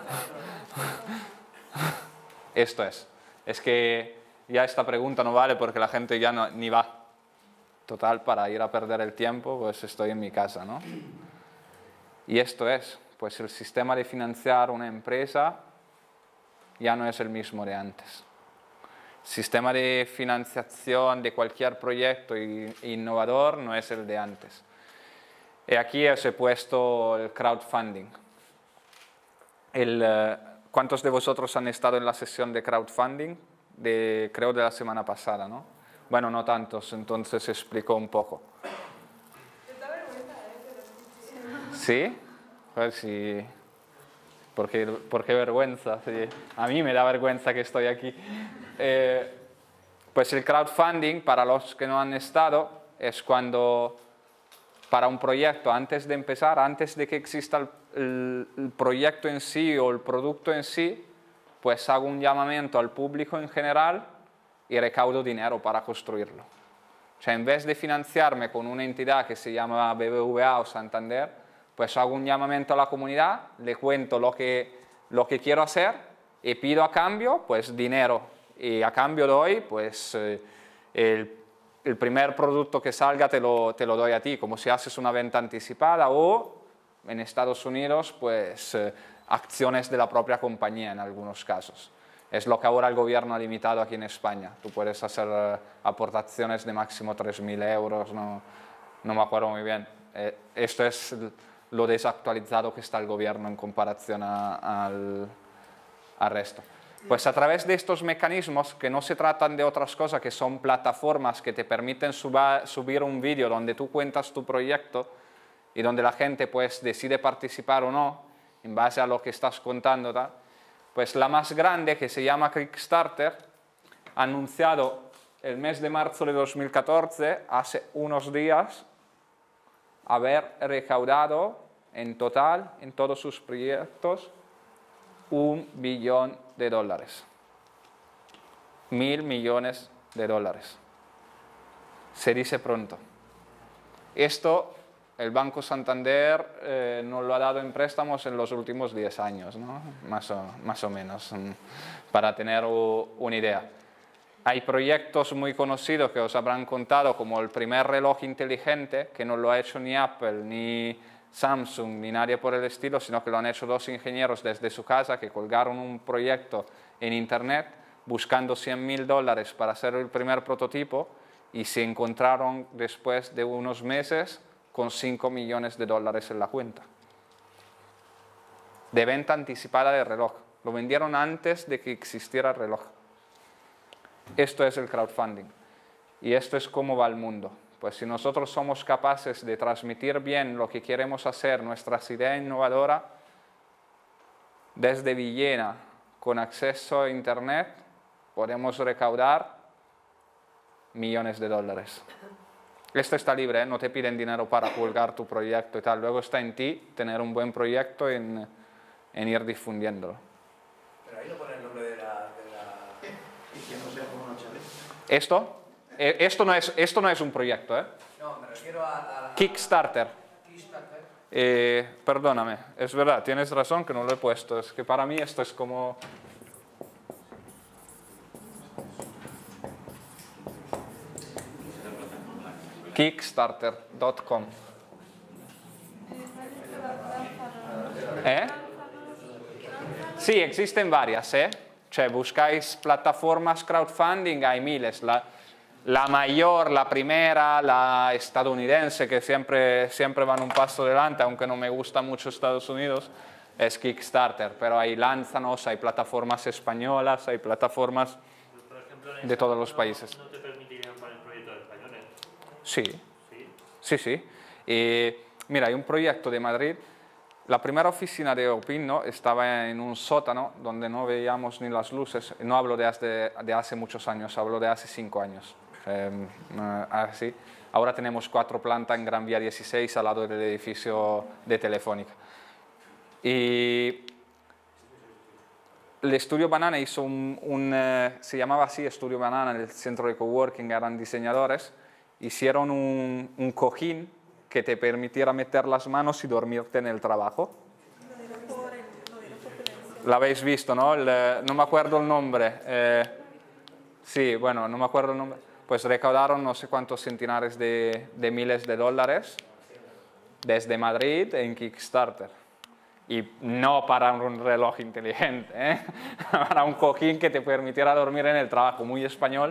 Esto es. Es que ya esta pregunta no vale porque la gente ya ni va. Total, para ir a perder el tiempo, pues estoy en mi casa, ¿no? Y esto es, pues el sistema de financiar una empresa ya no es el mismo de antes. El sistema de financiación de cualquier proyecto innovador no es el de antes. Y aquí os he puesto el crowdfunding. ¿Cuántos de vosotros han estado en la sesión de crowdfunding? Creo de la semana pasada, ¿no? Bueno, no tantos, entonces explico un poco. ¿Te da vergüenza, ¿Sí? Pues sí. ¿Por qué vergüenza? Sí. A mí me da vergüenza que estoy aquí. Pues el crowdfunding, para los que no han estado, es cuando para un proyecto, antes de empezar, antes de que exista el proyecto en sí o el producto en sí, pues hago un llamamiento al público en general y recaudo dinero para construirlo. O sea, en vez de financiarme con una entidad que se llama BBVA o Santander, pues hago un llamamiento a la comunidad, le cuento lo que quiero hacer y pido a cambio, pues dinero. Y a cambio doy, pues el primer producto que salga te lo doy a ti, como si haces una venta anticipada o en Estados Unidos, pues acciones de la propia compañía en algunos casos. Es lo que ahora el gobierno ha limitado aquí en España. Tú puedes hacer aportaciones de máximo 3.000 euros, no me acuerdo muy bien. Esto es lo desactualizado que está el gobierno en comparación al resto. Pues a través de estos mecanismos, que no se tratan de otras cosas, que son plataformas que te permiten subir un vídeo donde tú cuentas tu proyecto y donde la gente pues decide participar o no, en base a lo que estás contando, ¿tá? Pues la más grande, que se llama Kickstarter, ha anunciado el mes de marzo de 2014, hace unos días, haber recaudado en total, en todos sus proyectos, $1 billón. 1.000 millones de dólares. Se dice pronto. Esto, el Banco Santander nos lo ha dado en préstamos en los últimos 10 años, ¿no? Más o menos, para tener una idea. Hay proyectos muy conocidos que os habrán contado, como el primer reloj inteligente, que no lo ha hecho ni Apple, ni Samsung, ni nadie por el estilo, sino que lo han hecho dos ingenieros desde su casa que colgaron un proyecto en Internet buscando $100.000 para hacer el primer prototipo y se encontraron después de unos meses con $5 millones en la cuenta. De venta anticipada de reloj. Lo vendieron antes de que existiera el reloj. Esto es el crowdfunding. Y esto es cómo va el mundo. Pues si nosotros somos capaces de transmitir bien lo que queremos hacer, nuestras ideas innovadoras, desde Villena, con acceso a Internet, podemos recaudar millones de dólares. Esto está libre, ¿eh? No te piden dinero para colgar tu proyecto y tal. Luego está en ti tener un buen proyecto en ir difundiéndolo. Pero ahí no pone el nombre de la... Y que no sea como una chave. Esto no es un proyecto, ¿eh? No, me refiero a Kickstarter. Kickstarter. Perdóname, es verdad, tienes razón que no lo he puesto. Es que para mí esto es como... Kickstarter.com. ¿Eh? Sí, existen varias, ¿eh? Cioè, buscáis plataformas crowdfunding, hay miles. La mayor, la primera, la estadounidense, que siempre van un paso delante, aunque no me gusta mucho Estados Unidos, es Kickstarter. Pero hay Lánzanos, hay plataformas españolas, hay plataformas de todos los países. ¿No te permitirían para el proyecto de españoles? Sí. Sí. Sí. Mira, hay un proyecto de Madrid. La primera oficina de Opinno estaba en un sótano donde no veíamos ni las luces. No hablo de hace muchos años, hablo de hace 5 años. Así. Ahora tenemos 4 plantas en Gran Vía 16 al lado del edificio de Telefónica. Y el Estudio Banana hizo se llamaba así Estudio Banana, en el centro de coworking, eran diseñadores. Hicieron un cojín que te permitiera meter las manos y dormirte en el trabajo. La habéis visto, ¿no? No me acuerdo el nombre. Sí, bueno, no me acuerdo el nombre. Pues recaudaron no sé cuántos centenares de miles de dólares desde Madrid en Kickstarter. Y no para un reloj inteligente, ¿eh? Para un cojín que te permitiera dormir en el trabajo. Muy español.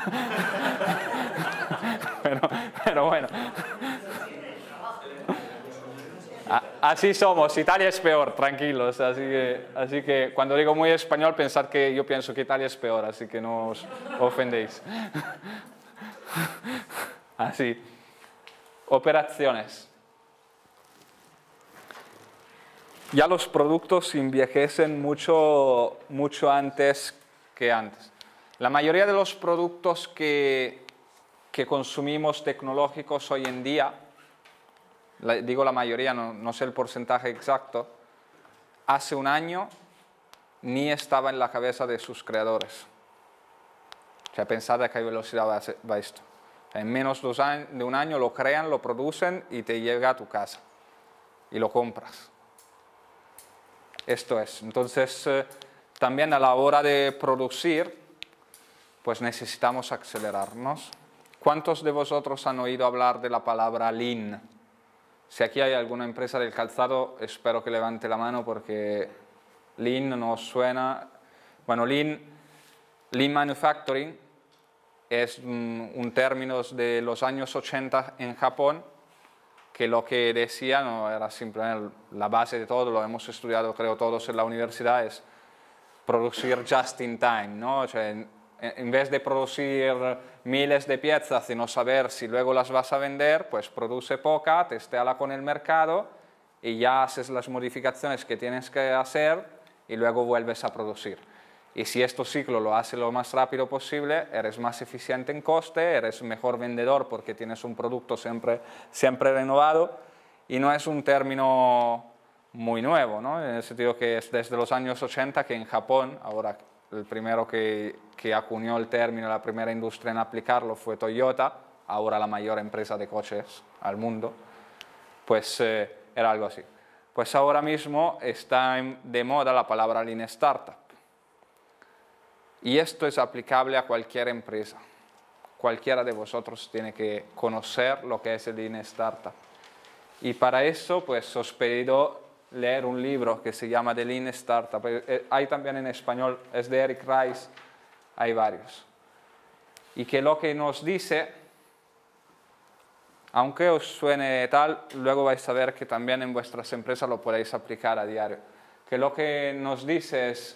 pero bueno. Así somos, Italia es peor, tranquilos. Así que cuando digo muy español, pensad que yo pienso que Italia es peor, así que no os ofendéis. Así. Operaciones. Ya los productos envejecen mucho antes que antes. La mayoría de los productos que consumimos tecnológicos hoy en día, digo la mayoría, no sé el porcentaje exacto, hace un año ni estaba en la cabeza de sus creadores. O sea, pensad a qué velocidad va esto. En menos de un año lo crean, lo producen y te llega a tu casa. Y lo compras. Esto es. Entonces, también a la hora de producir, pues necesitamos acelerarnos. ¿Cuántos de vosotros han oído hablar de la palabra Lean? Si aquí hay alguna empresa del calzado, espero que levante la mano porque Lean nos suena. Bueno, Lean Manufacturing es un término de los años 80 en Japón, que lo que decía no era simplemente la base de todo, lo hemos estudiado creo todos en la universidad, es producir just in time, ¿no? O sea, en vez de producir miles de piezas y no saber si luego las vas a vender, pues produce poca, testéala con el mercado y ya haces las modificaciones que tienes que hacer y luego vuelves a producir. Y si este ciclo lo hace lo más rápido posible, eres más eficiente en coste, eres mejor vendedor porque tienes un producto siempre renovado, y no es un término muy nuevo, ¿no? En el sentido que es desde los años 80 que en Japón, ahora el primero que acuñó el término, la primera industria en aplicarlo fue Toyota, ahora la mayor empresa de coches al mundo, pues era algo así. Pues ahora mismo está de moda la palabra Lean Startup. Y esto es aplicable a cualquier empresa. Cualquiera de vosotros tiene que conocer lo que es el Lean Startup. Y para eso, pues os he pedido leer un libro que se llama The Lean Startup. Hay también en español, es de Eric Rice, hay varios. Y que lo que nos dice, aunque os suene tal, luego vais a ver que también en vuestras empresas lo podéis aplicar a diario. Que lo que nos dice es,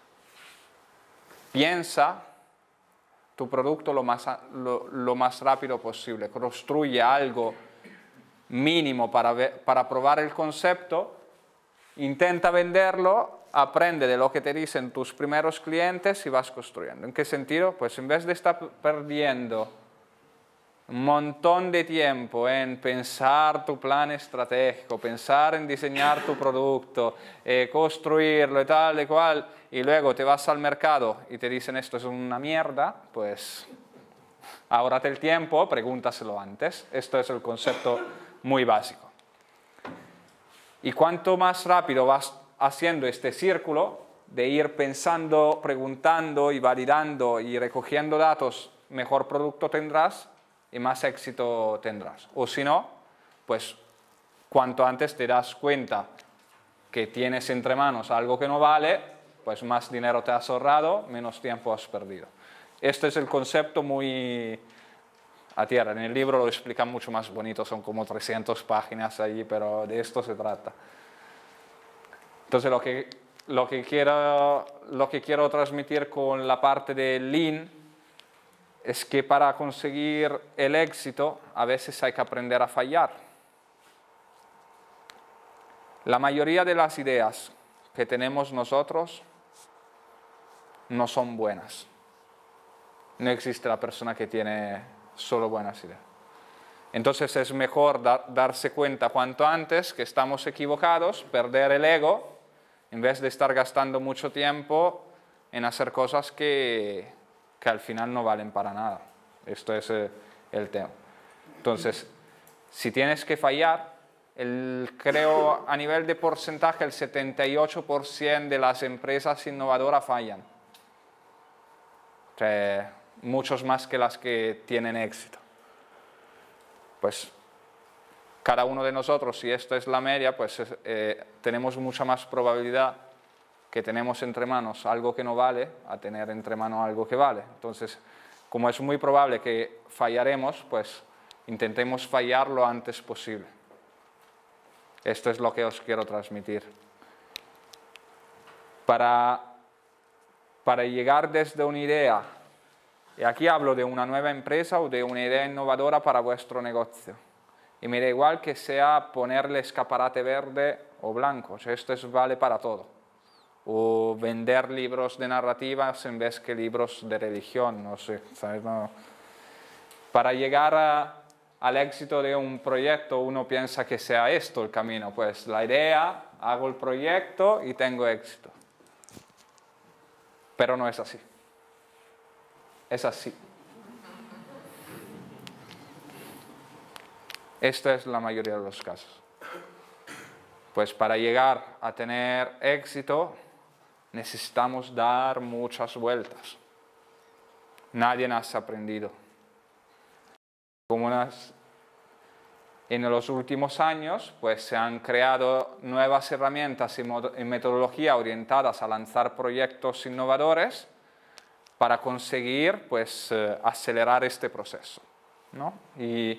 piensa tu producto lo más rápido posible, construye algo mínimo para probar el concepto, intenta venderlo, aprende de lo que te dicen tus primeros clientes y vas construyendo. ¿En qué sentido? Pues en vez de estar perdiendo un montón de tiempo en pensar tu plan estratégico, pensar en diseñar tu producto, construirlo y tal y cual, y luego te vas al mercado y te dicen esto es una mierda, pues ahórrate el tiempo, pregúntaselo antes. Esto es el concepto muy básico. Y cuanto más rápido vas haciendo este círculo de ir pensando, preguntando y validando y recogiendo datos, mejor producto tendrás y más éxito tendrás. O si no, pues cuanto antes te das cuenta que tienes entre manos algo que no vale, pues más dinero te has ahorrado, menos tiempo has perdido. Este es el concepto muy a tierra. En el libro lo explican mucho más bonito, son como 300 páginas allí, pero de esto se trata. Entonces lo que quiero transmitir con la parte de Lean es que para conseguir el éxito a veces hay que aprender a fallar. La mayoría de las ideas que tenemos nosotros no son buenas. No existe la persona que tiene solo buenas ideas. Entonces es mejor darse cuenta cuanto antes que estamos equivocados, perder el ego, en vez de estar gastando mucho tiempo en hacer cosas que al final no valen para nada. Esto es el tema. Entonces, si tienes que fallar, creo a nivel de porcentaje el 78% de las empresas innovadoras fallan. O sea, muchos más que las que tienen éxito. Pues cada uno de nosotros, si esto es la media, pues tenemos mucha más probabilidad que tenemos entre manos algo que no vale a tener entre manos algo que vale. Entonces, como es muy probable que fallaremos, pues intentemos fallar lo antes posible. Esto es lo que os quiero transmitir. Para llegar desde una idea, y aquí hablo de una nueva empresa o de una idea innovadora para vuestro negocio, y me da igual que sea ponerle escaparate verde o blanco, o sea, esto vale para todo. O vender libros de narrativas en vez que libros de religión, no sé, ¿sabes? No. Para llegar al éxito de un proyecto uno piensa que sea esto el camino, pues la idea, hago el proyecto y tengo éxito. Pero no es así. Es así. Esta es la mayoría de los casos. Pues para llegar a tener éxito necesitamos dar muchas vueltas. Nadie has aprendido. En los últimos años pues, se han creado nuevas herramientas y metodologías orientadas a lanzar proyectos innovadores para conseguir pues, acelerar este proceso, ¿no? Y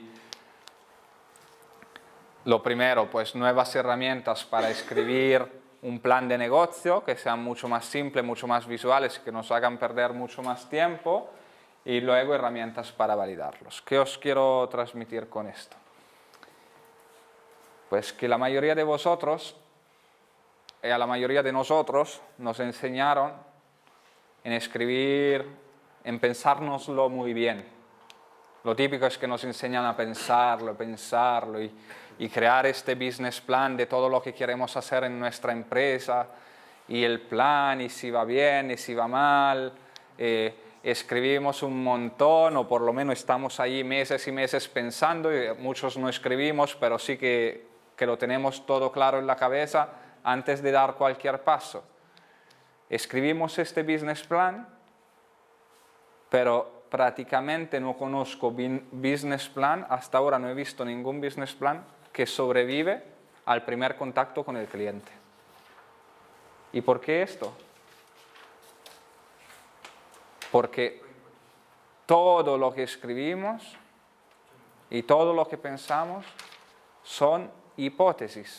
lo primero, pues nuevas herramientas para escribir un plan de negocio que sean mucho más simples, mucho más visuales y que nos hagan perder mucho más tiempo, y luego herramientas para validarlos. ¿Qué os quiero transmitir con esto? Pues que la mayoría de vosotros y a la mayoría de nosotros nos enseñaron en escribir, en pensárnoslo muy bien. Lo típico es que nos enseñan a pensarlo y crear este business plan de todo lo que queremos hacer en nuestra empresa y el plan y si va bien y si va mal. Escribimos un montón o por lo menos estamos ahí meses y meses pensando y muchos no escribimos, pero sí que lo tenemos todo claro en la cabeza antes de dar cualquier paso. Escribimos este business plan, pero prácticamente no conozco business plan, hasta ahora no he visto ningún business plan que sobrevive al primer contacto con el cliente. ¿Y por qué esto? Porque todo lo que escribimos y todo lo que pensamos son hipótesis.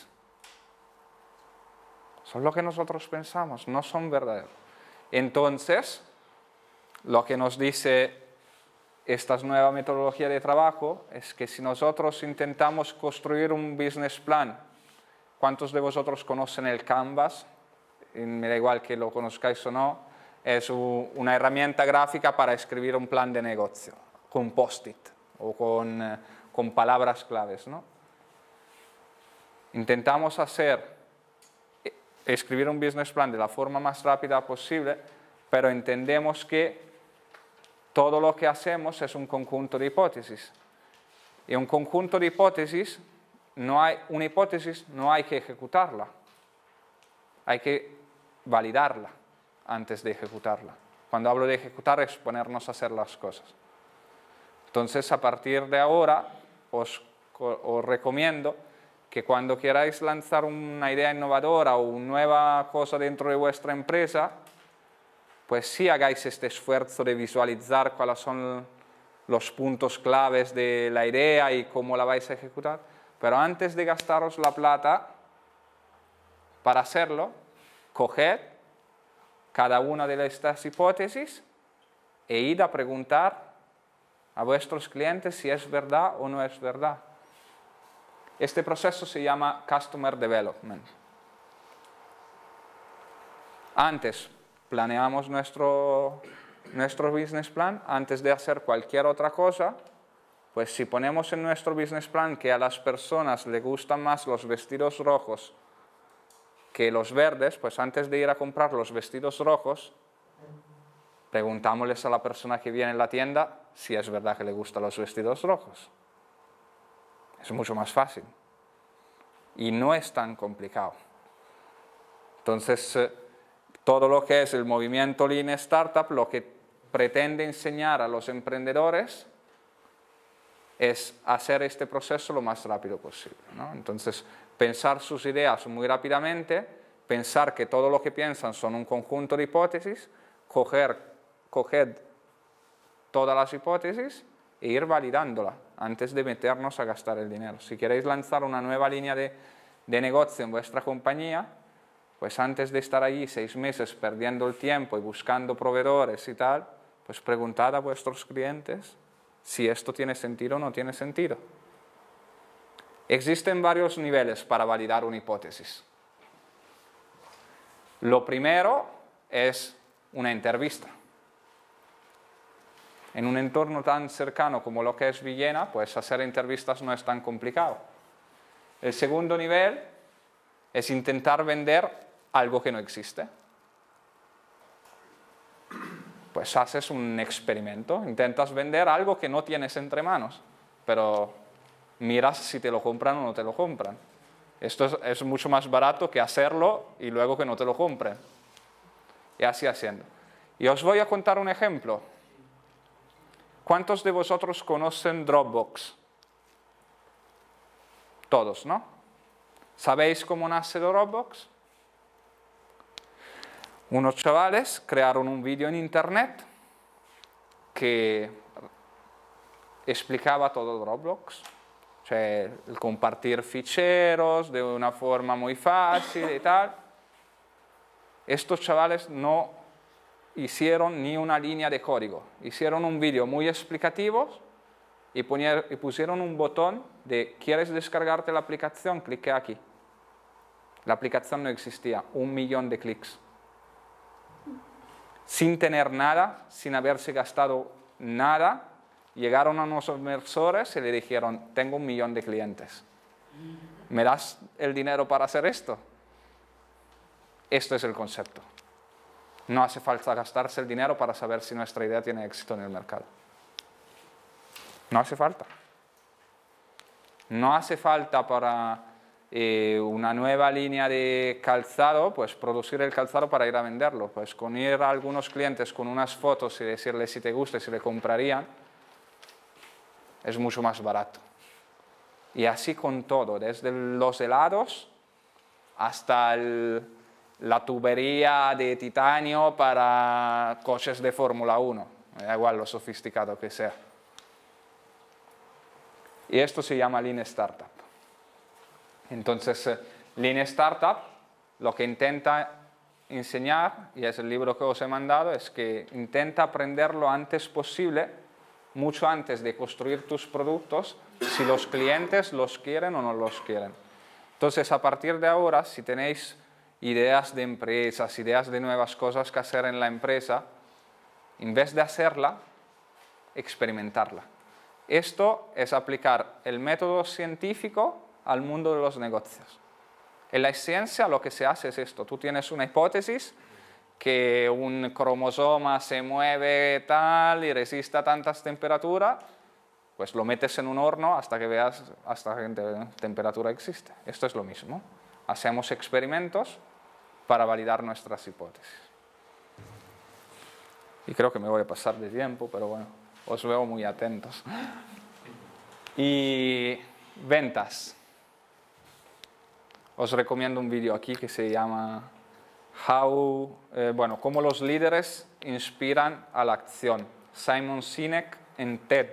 Son lo que nosotros pensamos, no son verdaderos. Entonces, lo que nos dice esta nueva metodología de trabajo es que si nosotros intentamos construir un business plan, ¿cuántos de vosotros conocen el Canvas? Me da igual que lo conozcáis o no, es una herramienta gráfica para escribir un plan de negocio, con post-it o con palabras claves, ¿no? Intentamos escribir un business plan de la forma más rápida posible, pero entendemos que todo lo que hacemos es un conjunto de hipótesis. Y un conjunto de hipótesis, una hipótesis no hay que ejecutarla, hay que validarla antes de ejecutarla. Cuando hablo de ejecutar es ponernos a hacer las cosas. Entonces, a partir de ahora, os recomiendo que cuando queráis lanzar una idea innovadora o una nueva cosa dentro de vuestra empresa, pues sí hagáis este esfuerzo de visualizar cuáles son los puntos claves de la idea y cómo la vais a ejecutar, pero antes de gastaros la plata para hacerlo, coged cada una de estas hipótesis e id a preguntar a vuestros clientes si es verdad o no es verdad. Este proceso se llama Customer Development. Antes planeamos nuestro business plan, antes de hacer cualquier otra cosa, pues si ponemos en nuestro business plan que a las personas les gustan más los vestidos rojos que los verdes, pues antes de ir a comprar los vestidos rojos, preguntámosles a la persona que viene en la tienda si es verdad que le gustan los vestidos rojos. Es mucho más fácil y no es tan complicado. Entonces, todo lo que es el movimiento Lean Startup, lo que pretende enseñar a los emprendedores es hacer este proceso lo más rápido posible, ¿no? Entonces, pensar sus ideas muy rápidamente, pensar que todo lo que piensan son un conjunto de hipótesis, coged todas las hipótesis e ir validándola antes de meternos a gastar el dinero. Si queréis lanzar una nueva línea de negocio en vuestra compañía, pues antes de estar allí 6 meses perdiendo el tiempo y buscando proveedores y tal, pues preguntad a vuestros clientes si esto tiene sentido o no tiene sentido. Existen varios niveles para validar una hipótesis. Lo primero es una entrevista. En un entorno tan cercano como lo que es Villena, pues hacer entrevistas no es tan complicado. El segundo nivel es intentar vender algo que no existe. Pues haces un experimento, intentas vender algo que no tienes entre manos, pero miras si te lo compran o no te lo compran. Esto es mucho más barato que hacerlo y luego que no te lo compren. Y así haciendo. Y os voy a contar un ejemplo. ¿Cuántos de vosotros conocen Dropbox? Todos, ¿no? ¿Sabéis cómo nace Dropbox? Unos chavales crearon un vídeo en internet que explicaba todo Dropbox. O sea, el compartir ficheros de una forma muy fácil y tal. Estos chavales no hicieron ni una línea de código. Hicieron un vídeo muy explicativo y pusieron un botón de ¿quieres descargarte la aplicación? Clique aquí. La aplicación no existía, 1 millón de clics. sin tener nada, sin haberse gastado nada, llegaron a unos inversores y le dijeron, tengo 1 millón de clientes. ¿Me das el dinero para hacer esto? Esto es el concepto. No hace falta gastarse el dinero para saber si nuestra idea tiene éxito en el mercado. No hace falta. No hace falta para una nueva línea de calzado, pues producir el calzado para ir a venderlo. Pues con ir a algunos clientes con unas fotos y decirles si te gusta y si le comprarían, es mucho más barato. Y así con todo, desde los helados hasta la tubería de titanio para coches de Fórmula 1, da igual lo sofisticado que sea. Y esto se llama Lean Startup. Entonces, Lean Startup lo que intenta enseñar, y es el libro que os he mandado, es que intenta aprender lo antes posible, mucho antes de construir tus productos, si los clientes los quieren o no los quieren. Entonces, a partir de ahora, si tenéis ideas de empresas, ideas de nuevas cosas que hacer en la empresa, en vez de hacerla, experimentarla. Esto es aplicar el método científico al mundo de los negocios. En la ciencia lo que se hace es esto. Tú tienes una hipótesis que un cromosoma se mueve tal y resiste a tantas temperaturas, pues lo metes en un horno hasta que veas hasta qué temperatura existe. Esto es lo mismo. Hacemos experimentos para validar nuestras hipótesis. Y creo que me voy a pasar de tiempo, pero bueno, os veo muy atentos. Y ventas. Os recomiendo un vídeo aquí que se llama cómo los líderes inspiran a la acción. Simon Sinek en TED.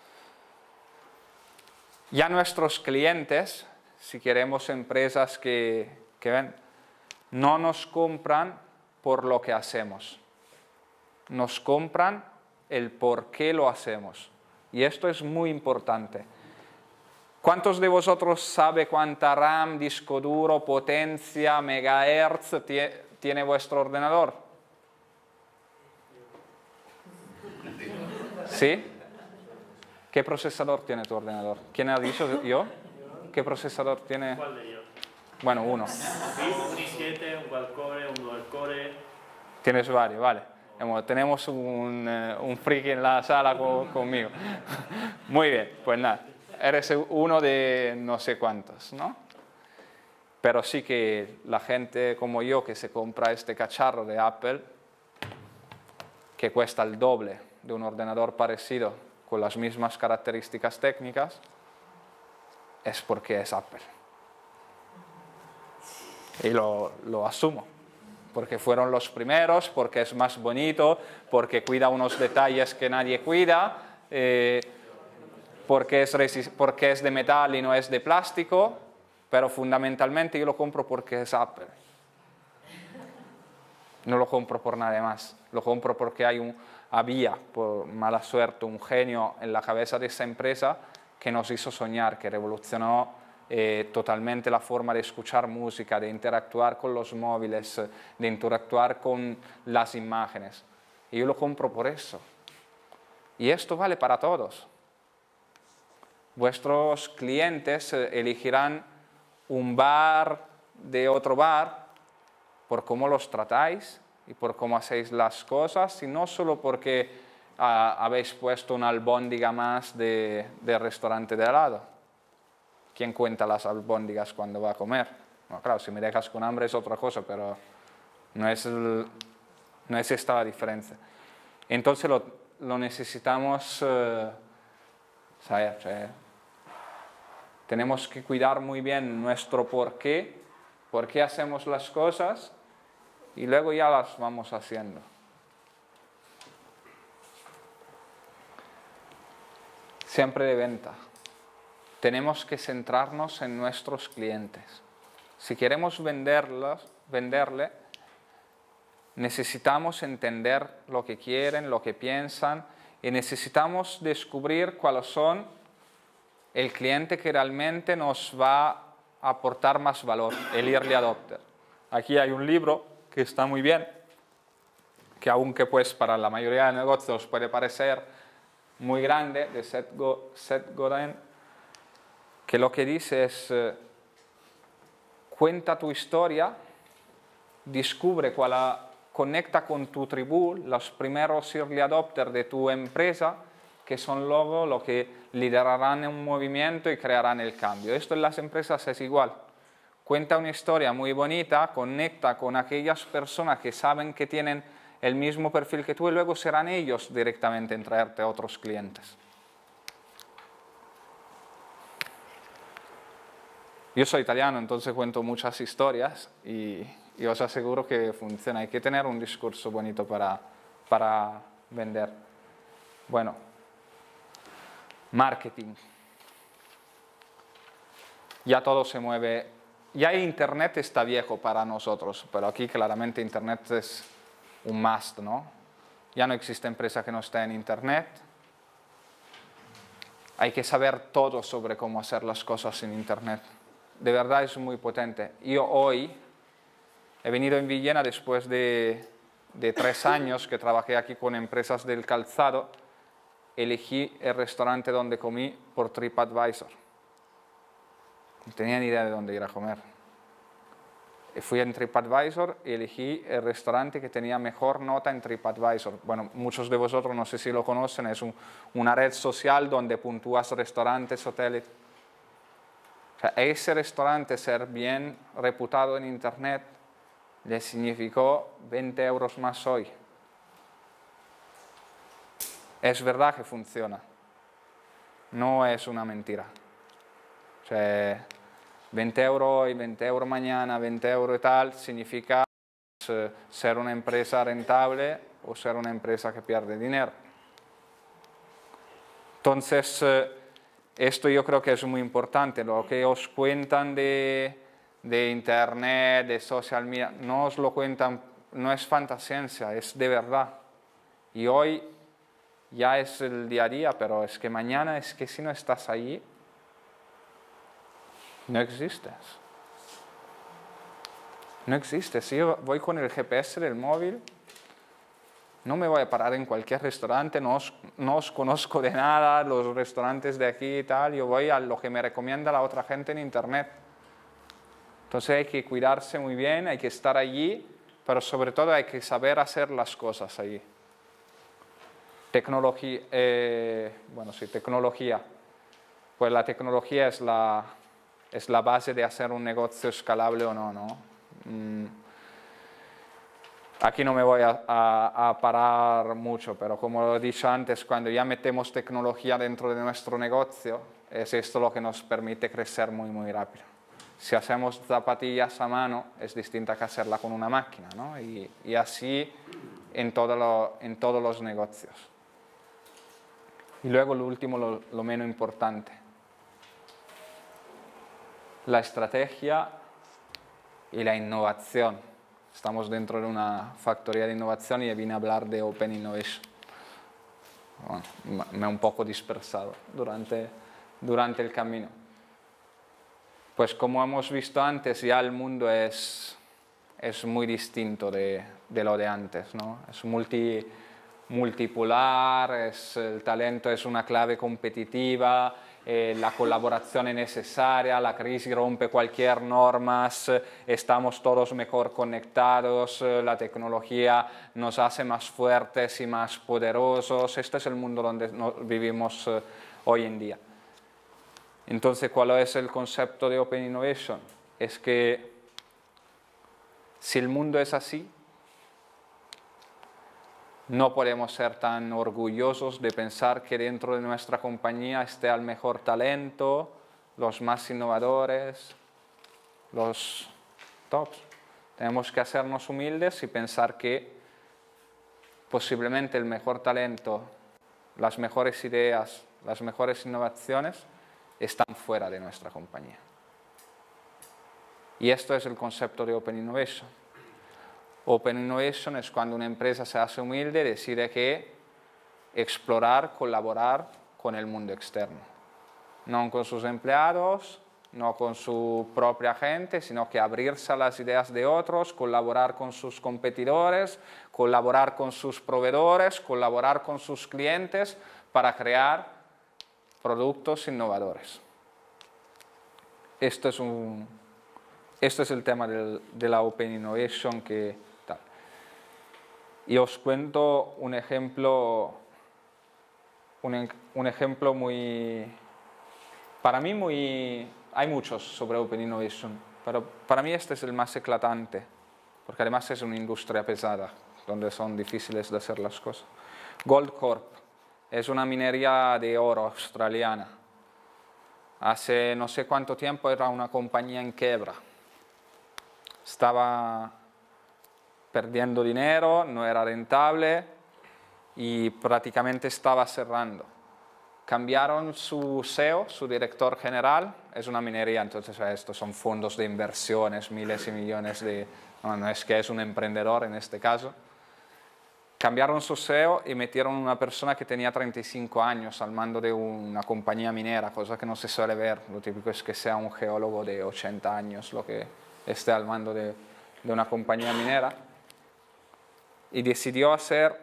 Ya nuestros clientes, si queremos empresas que ven, no nos compran por lo que hacemos. Nos compran el por qué lo hacemos. Y esto es muy importante. ¿Cuántos de vosotros sabe cuánta RAM, disco duro, potencia, megahertz tiene vuestro ordenador? ¿Sí? ¿Qué procesador tiene tu ordenador? ¿Quién ha dicho yo? ¿Qué procesador tiene? ¿Cuál de ellos? Bueno, uno. Un i7, un quad-core, un dual-core. Tienes varios, vale. Tenemos un friki en la sala conmigo. Muy bien, pues nada. Eres uno de no sé cuántos, ¿no? Pero sí que la gente como yo que se compra este cacharro de Apple, que cuesta el doble de un ordenador parecido con las mismas características técnicas, es porque es Apple. Y lo asumo. Porque fueron los primeros, porque es más bonito, porque cuida unos detalles que nadie cuida, porque es de metal y no es de plástico, pero fundamentalmente yo lo compro porque es Apple. No lo compro por nada más, lo compro porque había, por mala suerte, un genio en la cabeza de esa empresa que nos hizo soñar, que revolucionó totalmente la forma de escuchar música, de interactuar con los móviles, de interactuar con las imágenes. Y yo lo compro por eso. Y esto vale para todos. Vuestros clientes elegirán un bar de otro bar por cómo los tratáis y por cómo hacéis las cosas, y no solo porque habéis puesto una albóndiga más del restaurante de al lado. ¿Quién cuenta las albóndigas cuando va a comer? Bueno, claro, si me dejas con hambre es otra cosa, pero no es esta la diferencia. Entonces lo necesitamos saber. Tenemos que cuidar muy bien nuestro por qué hacemos las cosas, y luego ya las vamos haciendo. Siempre de venta. Tenemos que centrarnos en nuestros clientes. Si queremos venderle, necesitamos entender lo que quieren, lo que piensan, y necesitamos descubrir cuáles son el cliente que realmente nos va a aportar más valor, el early adopter. Aquí hay un libro que está muy bien, que aunque pues para la mayoría de negocios puede parecer muy grande, de Seth Godin, que lo que dice es, cuenta tu historia, descubre conecta con tu tribu, los primeros early adopters de tu empresa, que son luego los que liderarán un movimiento y crearán el cambio. Esto en las empresas es igual. Cuenta una historia muy bonita, conecta con aquellas personas que saben que tienen el mismo perfil que tú y luego serán ellos directamente en traerte a otros clientes. Yo soy italiano, entonces cuento muchas historias y os aseguro que funciona. Hay que tener un discurso bonito para vender. Bueno, marketing. Ya todo se mueve. Ya Internet está viejo para nosotros, pero aquí claramente Internet es un must, ¿no? Ya no existe empresa que no esté en Internet. Hay que saber todo sobre cómo hacer las cosas en Internet. De verdad es muy potente. Yo hoy he venido en Villena después de 3 años que trabajé aquí con empresas del calzado. Elegí el restaurante donde comí por TripAdvisor. No tenía ni idea de dónde ir a comer. Fui en TripAdvisor y elegí el restaurante que tenía mejor nota en TripAdvisor. Bueno, muchos de vosotros no sé si lo conocen, es una red social donde puntúas restaurantes, hoteles. O sea, ese restaurante ser bien reputado en Internet le significó 20 euros más hoy. Es verdad que funciona. No es una mentira. O sea, 20 euros hoy, 20 euros mañana, 20 euros y tal, significa ser una empresa rentable o ser una empresa que pierde dinero. Entonces, esto yo creo que es muy importante. Lo que os cuentan de Internet, de social media, no os lo cuentan, no es fantasciencia, es de verdad. Y hoy ya es el día a día, pero es que mañana es que si no estás allí, no existes. No existes. Si yo voy con el GPS del móvil, no me voy a parar en cualquier restaurante, no os conozco de nada, los restaurantes de aquí y tal, yo voy a lo que me recomienda la otra gente en Internet. Entonces hay que cuidarse muy bien, hay que estar allí, pero sobre todo hay que saber hacer las cosas allí. Tecnología, tecnología. Pues la tecnología es la base de hacer un negocio escalable o no, ¿no? Aquí no me voy a parar mucho, pero como lo he dicho antes, cuando ya metemos tecnología dentro de nuestro negocio, es esto lo que nos permite crecer muy, muy rápido. Si hacemos zapatillas a mano, es distinta que hacerla con una máquina, ¿no? Y así en todos los negocios. Y luego lo último, lo menos importante. La estrategia y la innovación. Estamos dentro de una factoría de innovación y vine a hablar de Open Innovation. Bueno, me he un poco dispersado durante el camino. Pues como hemos visto antes, ya el mundo es muy distinto de lo de antes, ¿no? Es multipolar, el talento es una clave competitiva, la colaboración es necesaria, la crisis rompe cualquier norma, estamos todos mejor conectados, la tecnología nos hace más fuertes y más poderosos. Este es el mundo donde vivimos hoy en día. Entonces, ¿cuál es el concepto de Open Innovation? Es que si el mundo es así, no podemos ser tan orgullosos de pensar que dentro de nuestra compañía esté el mejor talento, los más innovadores, los tops. Tenemos que hacernos humildes y pensar que posiblemente el mejor talento, las mejores ideas, las mejores innovaciones están fuera de nuestra compañía. Y esto es el concepto de Open Innovation. Open Innovation es cuando una empresa se hace humilde y decide que explorar, colaborar con el mundo externo. No con sus empleados, no con su propia gente, sino que abrirse a las ideas de otros, colaborar con sus competidores, colaborar con sus proveedores, colaborar con sus clientes para crear productos innovadores. Este es el tema de la Open Innovation que tal. Y os cuento un ejemplo muy, para mí hay muchos sobre Open Innovation, pero para mí este es el más eclatante, porque además es una industria pesada, donde son difíciles de hacer las cosas. Goldcorp es una minería de oro australiana. Hace no sé cuánto tiempo era una compañía en quiebra. Estaba perdiendo dinero, no era rentable y prácticamente estaba cerrando. Cambiaron su CEO, su director general, es una minería, entonces estos son fondos de inversiones, miles y millones de... No es que es un emprendedor en este caso. Cambiaron su CEO y metieron una persona que tenía 35 años al mando de una compañía minera, cosa que no se suele ver. Lo típico es que sea un geólogo de 80 años lo que esté al mando de una compañía minera. Y decidió hacer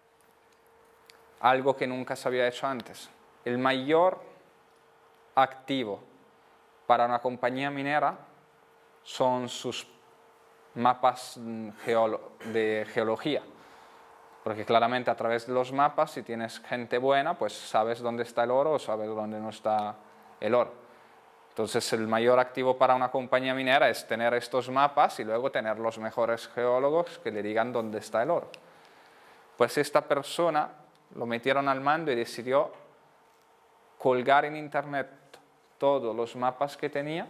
algo que nunca se había hecho antes. El mayor activo para una compañía minera son sus mapas de geología. Porque claramente a través de los mapas, si tienes gente buena, pues sabes dónde está el oro o sabes dónde no está el oro. Entonces el mayor activo para una compañía minera es tener estos mapas y luego tener los mejores geólogos que le digan dónde está el oro. Pues esta persona lo metieron al mando y decidió colgar en internet todos los mapas que tenía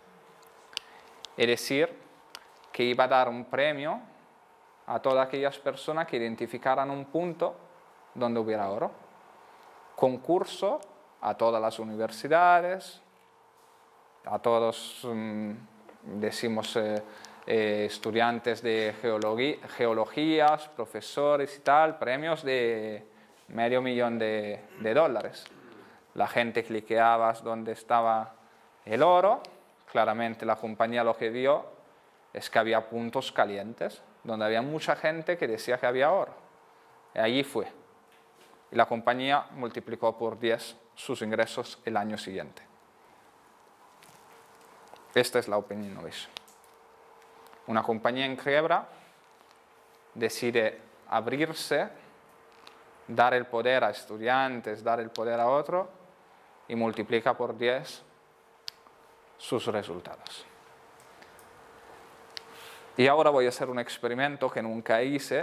y decir que iba a dar un premio a todas aquellas personas que identificaran un punto donde hubiera oro. Concurso a todas las universidades, a todos, estudiantes de geologías, profesores y tal, premios de $500,000. La gente cliqueaba donde estaba el oro, claramente la compañía lo que vio es que había puntos calientes, donde había mucha gente que decía que había oro. Y allí fue. Y la compañía multiplicó por 10 sus ingresos el año siguiente. Esta es la Open Innovation. Una compañía en quiebra decide abrirse, dar el poder a estudiantes, dar el poder a otro y multiplica por 10 sus resultados. Y ahora voy a hacer un experimento que nunca hice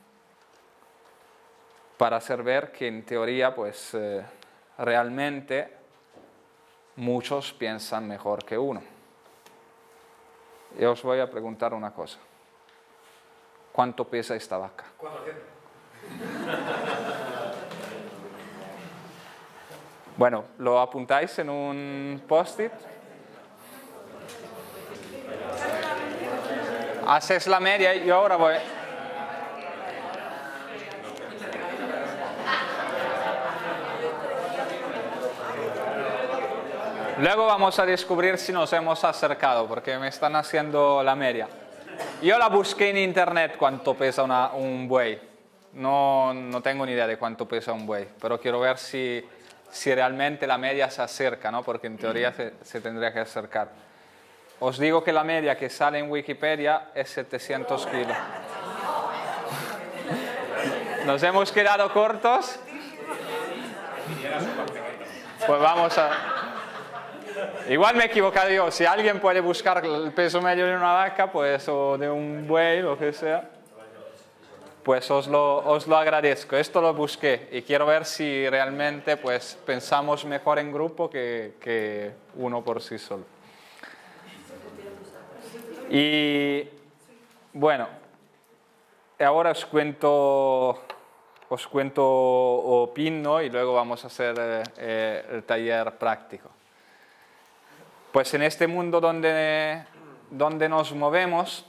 para hacer ver que en teoría pues realmente muchos piensan mejor que uno. Y os voy a preguntar una cosa. ¿Cuánto pesa esta vaca? 400. Bueno, lo apuntáis en un post-it. Haces la media y yo ahora voy. Luego vamos a descubrir si nos hemos acercado, porque me están haciendo la media. Yo la busqué en internet cuánto pesa un buey. No tengo ni idea de cuánto pesa un buey, pero quiero ver si realmente la media se acerca, ¿no? Porque en teoría se tendría que acercar. Os digo que la media que sale en Wikipedia es 700 kilos. ¿Nos hemos quedado cortos? Pues vamos a... Igual me he equivocado yo. Si alguien puede buscar el peso medio de una vaca, pues, o de un buey, lo que sea, pues os lo agradezco. Esto lo busqué y quiero ver si realmente pues, pensamos mejor en grupo que uno por sí solo. Y bueno, ahora os cuento OPIN, ¿no? Y luego vamos a hacer el taller práctico. Pues en este mundo donde nos movemos,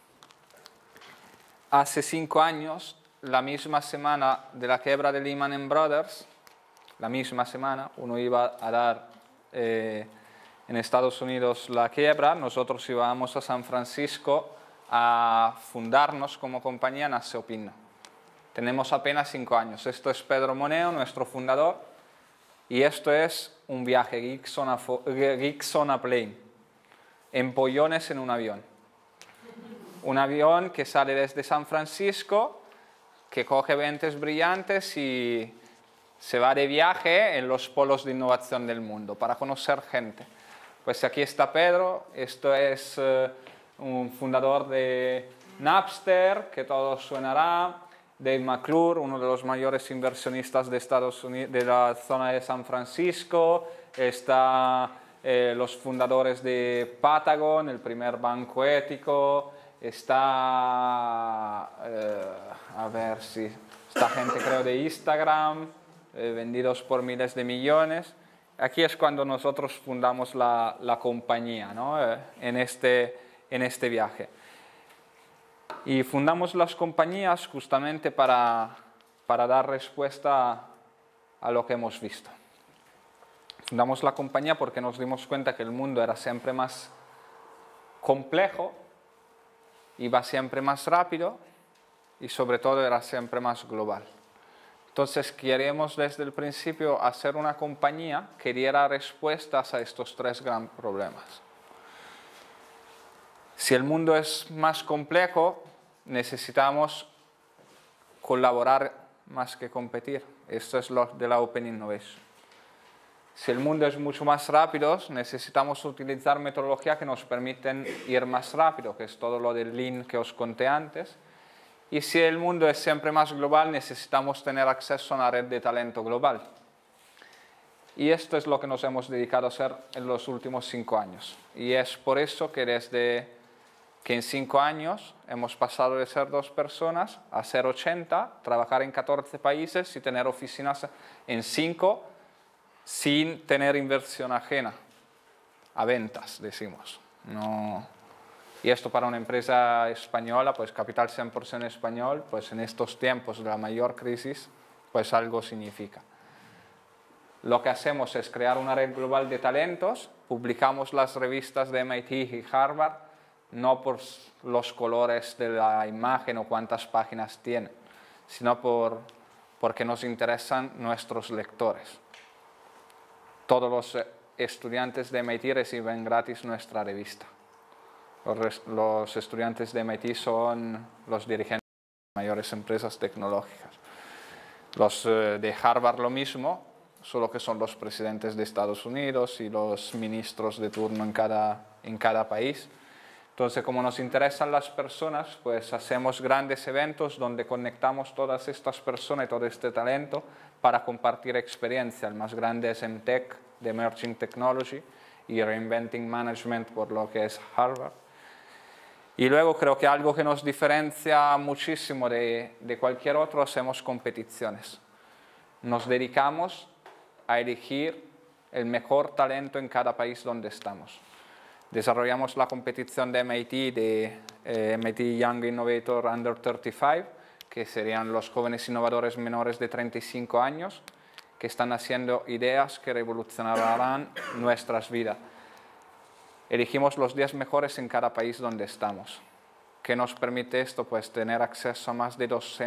hace 5 años, la misma semana de la quiebra de Lehman Brothers, la misma semana, uno iba a dar en en Estados Unidos la quiebra, nosotros íbamos a San Francisco a fundarnos como compañía Naseopino. Tenemos apenas 5 años. Esto es Pedro Moneo, nuestro fundador, y esto es un viaje Geeks on a Plane, empollones en un avión. Un avión que sale desde San Francisco, que coge lentes brillantes y se va de viaje en los polos de innovación del mundo para conocer gente. Pues aquí está Pedro, esto es un fundador de Napster, que todo suenará. Dave McClure, uno de los mayores inversionistas de Estados Unidos, de la zona de San Francisco. Está los fundadores de Patagon, el primer banco ético. Está, a ver si, esta gente creo de Instagram, vendidos por miles de millones. Aquí es cuando nosotros fundamos la compañía, ¿no? en este viaje. Y fundamos las compañías justamente para dar respuesta a lo que hemos visto. Fundamos la compañía porque nos dimos cuenta que el mundo era siempre más complejo, iba siempre más rápido y sobre todo era siempre más global. Entonces queríamos desde el principio hacer una compañía que diera respuestas a estos 3 grandes problemas. Si el mundo es más complejo, necesitamos colaborar más que competir. Esto es lo de la Open Innovation. Si el mundo es mucho más rápido, necesitamos utilizar metodologías que nos permiten ir más rápido, que es todo lo del Lean que os conté antes. Y si el mundo es siempre más global, necesitamos tener acceso a una red de talento global. Y esto es lo que nos hemos dedicado a hacer en los últimos 5 años. Y es por eso que desde que en 5 años hemos pasado de ser 2 personas a ser 80, trabajar en 14 países y tener oficinas en 5 sin tener inversión ajena, a ventas, decimos. No. Y esto para una empresa española, pues capital 100% español, pues en estos tiempos de la mayor crisis, pues algo significa. Lo que hacemos es crear una red global de talentos, publicamos las revistas de MIT y Harvard, no por los colores de la imagen o cuántas páginas tiene, sino porque nos interesan nuestros lectores. Todos los estudiantes de MIT reciben gratis nuestra revista. Los estudiantes de MIT son los dirigentes de mayores empresas tecnológicas. Los de Harvard lo mismo, solo que son los presidentes de Estados Unidos y los ministros de turno en cada país. Entonces, como nos interesan las personas, pues hacemos grandes eventos donde conectamos todas estas personas y todo este talento para compartir experiencia. El más grande es MTech, de Emerging Technology, y Reinventing Management, por lo que es Harvard. Y luego creo que algo que nos diferencia muchísimo de cualquier otro, hacemos competiciones. Nos dedicamos a elegir el mejor talento en cada país donde estamos. Desarrollamos la competición de MIT, MIT Young Innovator Under 35, que serían los jóvenes innovadores menores de 35 años, que están haciendo ideas que revolucionarán nuestras vidas. Elegimos los 10 mejores en cada país donde estamos. ¿Qué nos permite esto? Pues tener acceso a más de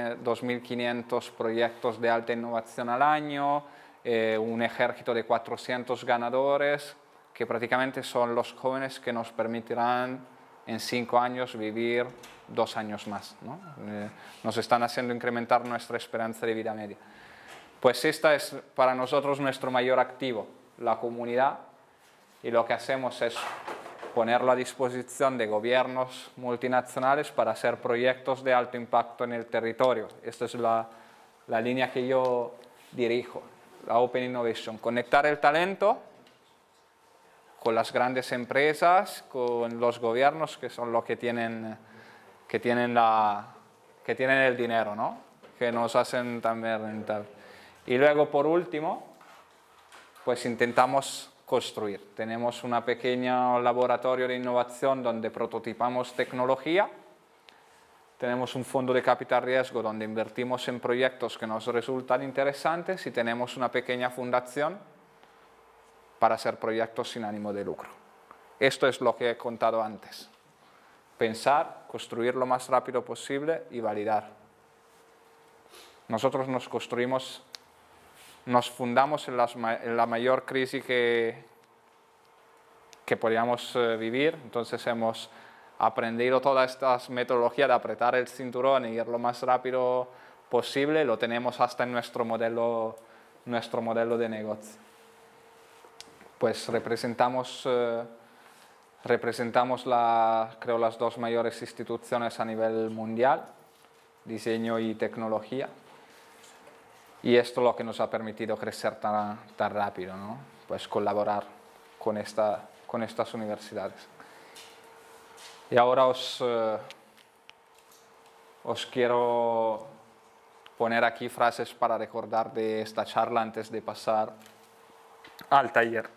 2.500 proyectos de alta innovación al año, un ejército de 400 ganadores, que prácticamente son los jóvenes que nos permitirán en 5 años vivir 2 años más, ¿no? Nos están haciendo incrementar nuestra esperanza de vida media. Pues esta es para nosotros nuestro mayor activo, la comunidad, y lo que hacemos es ponerlo a disposición de gobiernos multinacionales para hacer proyectos de alto impacto en el territorio. Esta es la línea que yo dirijo, la Open Innovation, conectar el talento con las grandes empresas, con los gobiernos, que son los que tienen el dinero, ¿no? Que nos hacen también rentables. Y luego, por último, pues intentamos construir. Tenemos un pequeño laboratorio de innovación donde prototipamos tecnología. Tenemos un fondo de capital riesgo donde invertimos en proyectos que nos resultan interesantes y tenemos una pequeña fundación para hacer proyectos sin ánimo de lucro. Esto es lo que he contado antes. Pensar, construir lo más rápido posible y validar. Nosotros nos fundamos en la mayor crisis que podíamos vivir, entonces hemos aprendido todas estas metodologías de apretar el cinturón y ir lo más rápido posible, lo tenemos hasta en nuestro modelo de negocio. Pues representamos creo, las dos mayores instituciones a nivel mundial, diseño y tecnología, y esto es lo que nos ha permitido crecer tan rápido, ¿no? Pues colaborar con estas universidades. Y ahora os quiero poner aquí frases para recordar de esta charla antes de pasar al taller.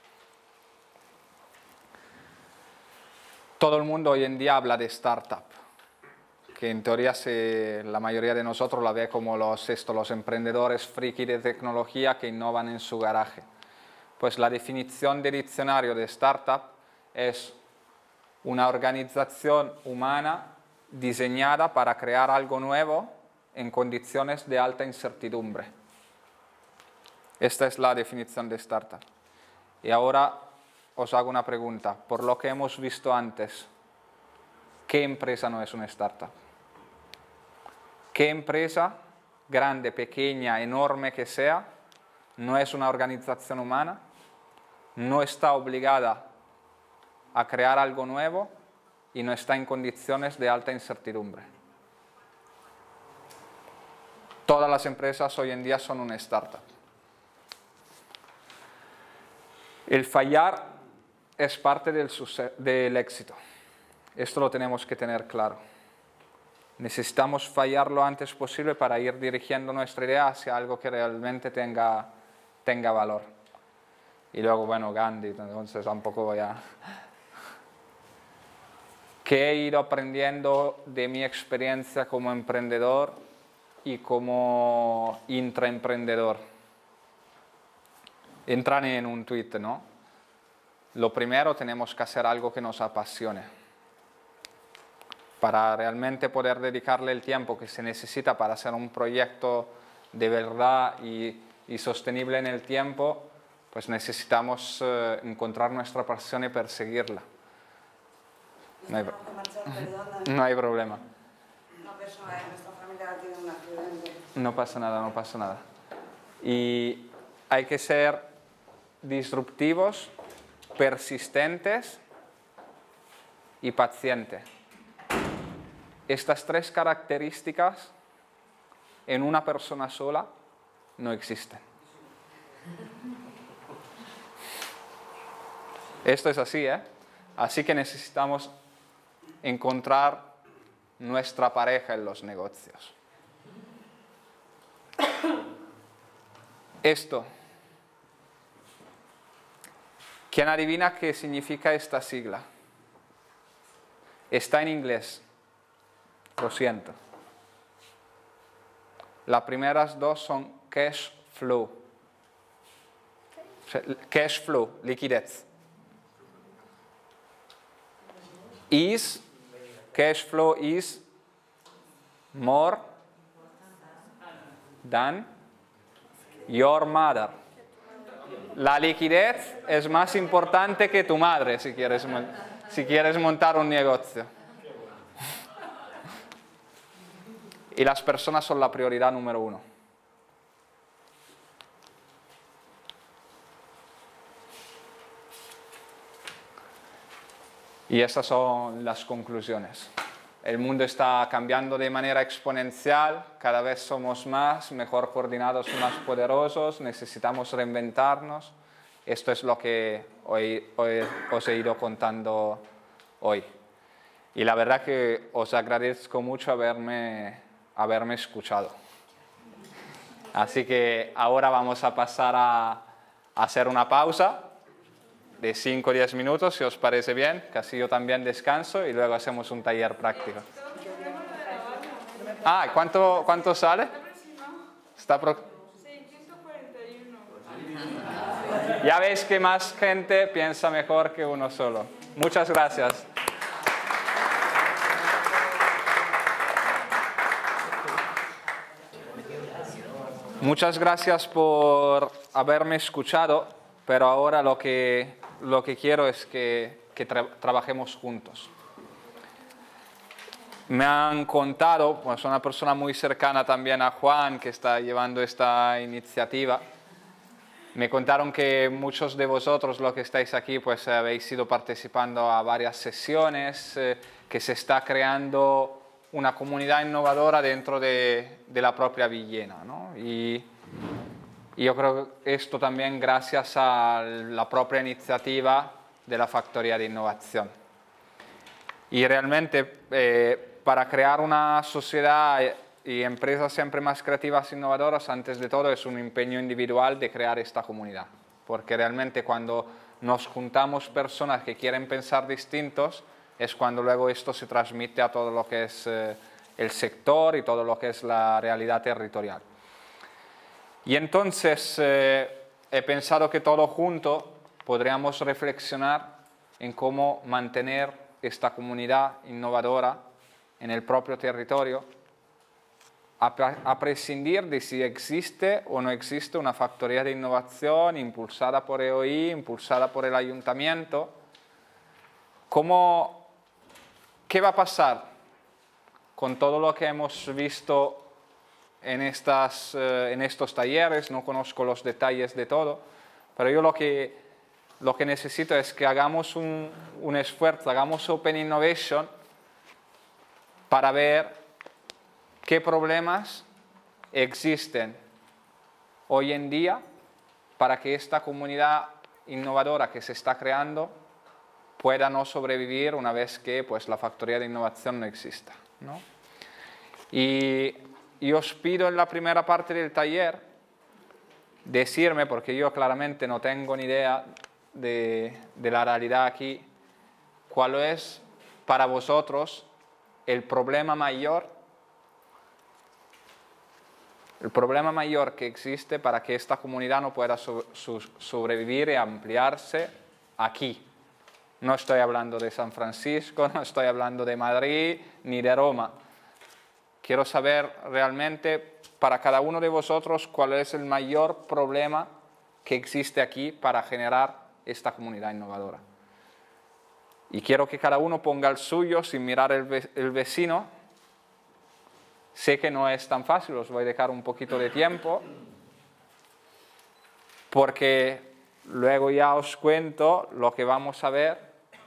Todo el mundo hoy en día habla de startup, que en teoría la mayoría de nosotros la ve como los emprendedores friki de tecnología que innovan en su garaje. Pues la definición del diccionario de startup es una organización humana diseñada para crear algo nuevo en condiciones de alta incertidumbre. Esta es la definición de startup. Y ahora os hago una pregunta. Por lo que hemos visto antes, ¿qué empresa no es una startup? ¿Qué empresa, grande, pequeña, enorme que sea, no es una organización humana? No está obligada a crear algo nuevo y no está en condiciones de alta incertidumbre. Todas las empresas hoy en día son una startup. El fallar es parte del éxito. Esto lo tenemos que tener claro. Necesitamos fallar lo antes posible para ir dirigiendo nuestra idea hacia algo que realmente tenga valor. Y luego, bueno, Gandhi, entonces tampoco voy a... ¿Qué he ido aprendiendo de mi experiencia como emprendedor y como intraemprendedor? Entran en un tuit, ¿no? Lo primero, tenemos que hacer algo que nos apasione. Para realmente poder dedicarle el tiempo que se necesita para hacer un proyecto de verdad y sostenible en el tiempo, pues necesitamos encontrar nuestra pasión y perseguirla. No hay problema. Una persona de nuestra familia tiene un accidente. No pasa nada, no pasa nada. Y hay que ser disruptivos, persistentes y pacientes. Estas tres características en una persona sola no existen. Esto es así, ¿eh? Así que necesitamos encontrar nuestra pareja en los negocios. Esto. ¿Quién adivina qué significa esta sigla? Está en inglés. Lo siento. Las primeras dos son cash flow. Cash flow, liquidez. Cash flow is more than your mother. La liquidez es más importante que tu madre si quieres montar un negocio. Y las personas son la prioridad número 1. Y esas son las conclusiones. El mundo está cambiando de manera exponencial, cada vez somos más, mejor coordinados y más poderosos, necesitamos reinventarnos. Esto es lo que hoy os he ido contando hoy. Y la verdad que os agradezco mucho haberme escuchado. Así que ahora vamos a pasar a hacer una pausa de 5 o 10 minutos, si os parece bien, que así yo también descanso y luego hacemos un taller práctico. Ah, ¿cuánto sale? Está 641. Ya veis que más gente piensa mejor que uno solo. Muchas gracias. Muchas gracias por haberme escuchado, pero ahora lo que quiero es que trabajemos juntos. Me han contado, pues una persona muy cercana también a Juan, que está llevando esta iniciativa, me contaron que muchos de vosotros, los que estáis aquí, pues habéis ido participando a varias sesiones, que se está creando una comunidad innovadora dentro de la propia Villena, ¿no? Y yo creo que esto también gracias a la propia iniciativa de la Factoría de Innovación. Y realmente para crear una sociedad y empresas siempre más creativas e innovadoras, antes de todo es un empeño individual de crear esta comunidad. Porque realmente cuando nos juntamos personas que quieren pensar distintos, es cuando luego esto se transmite a todo lo que es el sector y todo lo que es la realidad territorial. Y entonces he pensado que todos juntos podríamos reflexionar en cómo mantener esta comunidad innovadora en el propio territorio, a prescindir de si existe o no existe una factoría de innovación impulsada por EOI, impulsada por el ayuntamiento. ¿Qué va a pasar con todo lo que hemos visto en estos talleres? No conozco los detalles de todo, pero yo lo que necesito es que hagamos un esfuerzo, hagamos Open Innovation para ver qué problemas existen hoy en día para que esta comunidad innovadora que se está creando pueda no sobrevivir una vez que pues, la factoría de innovación no exista, ¿no? Y os pido en la primera parte del taller decirme, porque yo claramente no tengo ni idea de la realidad aquí, cuál es para vosotros el problema mayor que existe para que esta comunidad no pueda sobrevivir y ampliarse aquí. No estoy hablando de San Francisco, no estoy hablando de Madrid ni de Roma. Quiero saber realmente para cada uno de vosotros cuál es el mayor problema que existe aquí para generar esta comunidad innovadora. Y quiero que cada uno ponga el suyo sin mirar el vecino. Sé que no es tan fácil, os voy a dejar un poquito de tiempo, porque luego ya os cuento lo que vamos a ver,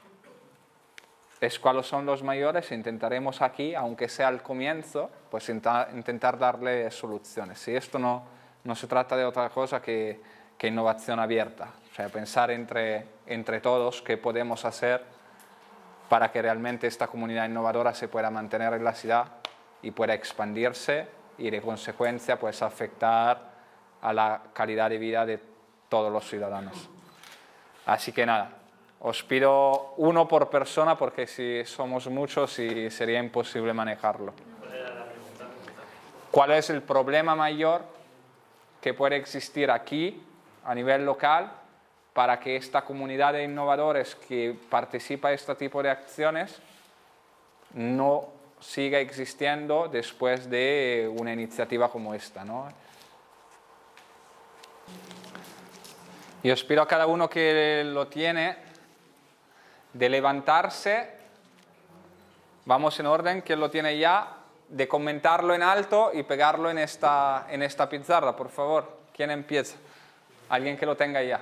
es cuáles son los mayores, e intentaremos aquí, aunque sea al comienzo, pues intentar darle soluciones. Y esto no se trata de otra cosa que innovación abierta, o sea, pensar entre todos qué podemos hacer para que realmente esta comunidad innovadora se pueda mantener en la ciudad y pueda expandirse y de consecuencia pues afectar a la calidad de vida de todos los ciudadanos. Así que nada, os pido uno por persona porque si somos muchos sería imposible manejarlo. ¿Cuál es el problema mayor que puede existir aquí a nivel local para que esta comunidad de innovadores que participa en este tipo de acciones no siga existiendo después de una iniciativa como esta, ¿no? Y os pido a cada uno que lo tiene de levantarse, vamos en orden, quien lo tiene ya, de comentarlo en alto y pegarlo en esta pizarra, por favor. ¿Quién empieza? Alguien que lo tenga ya.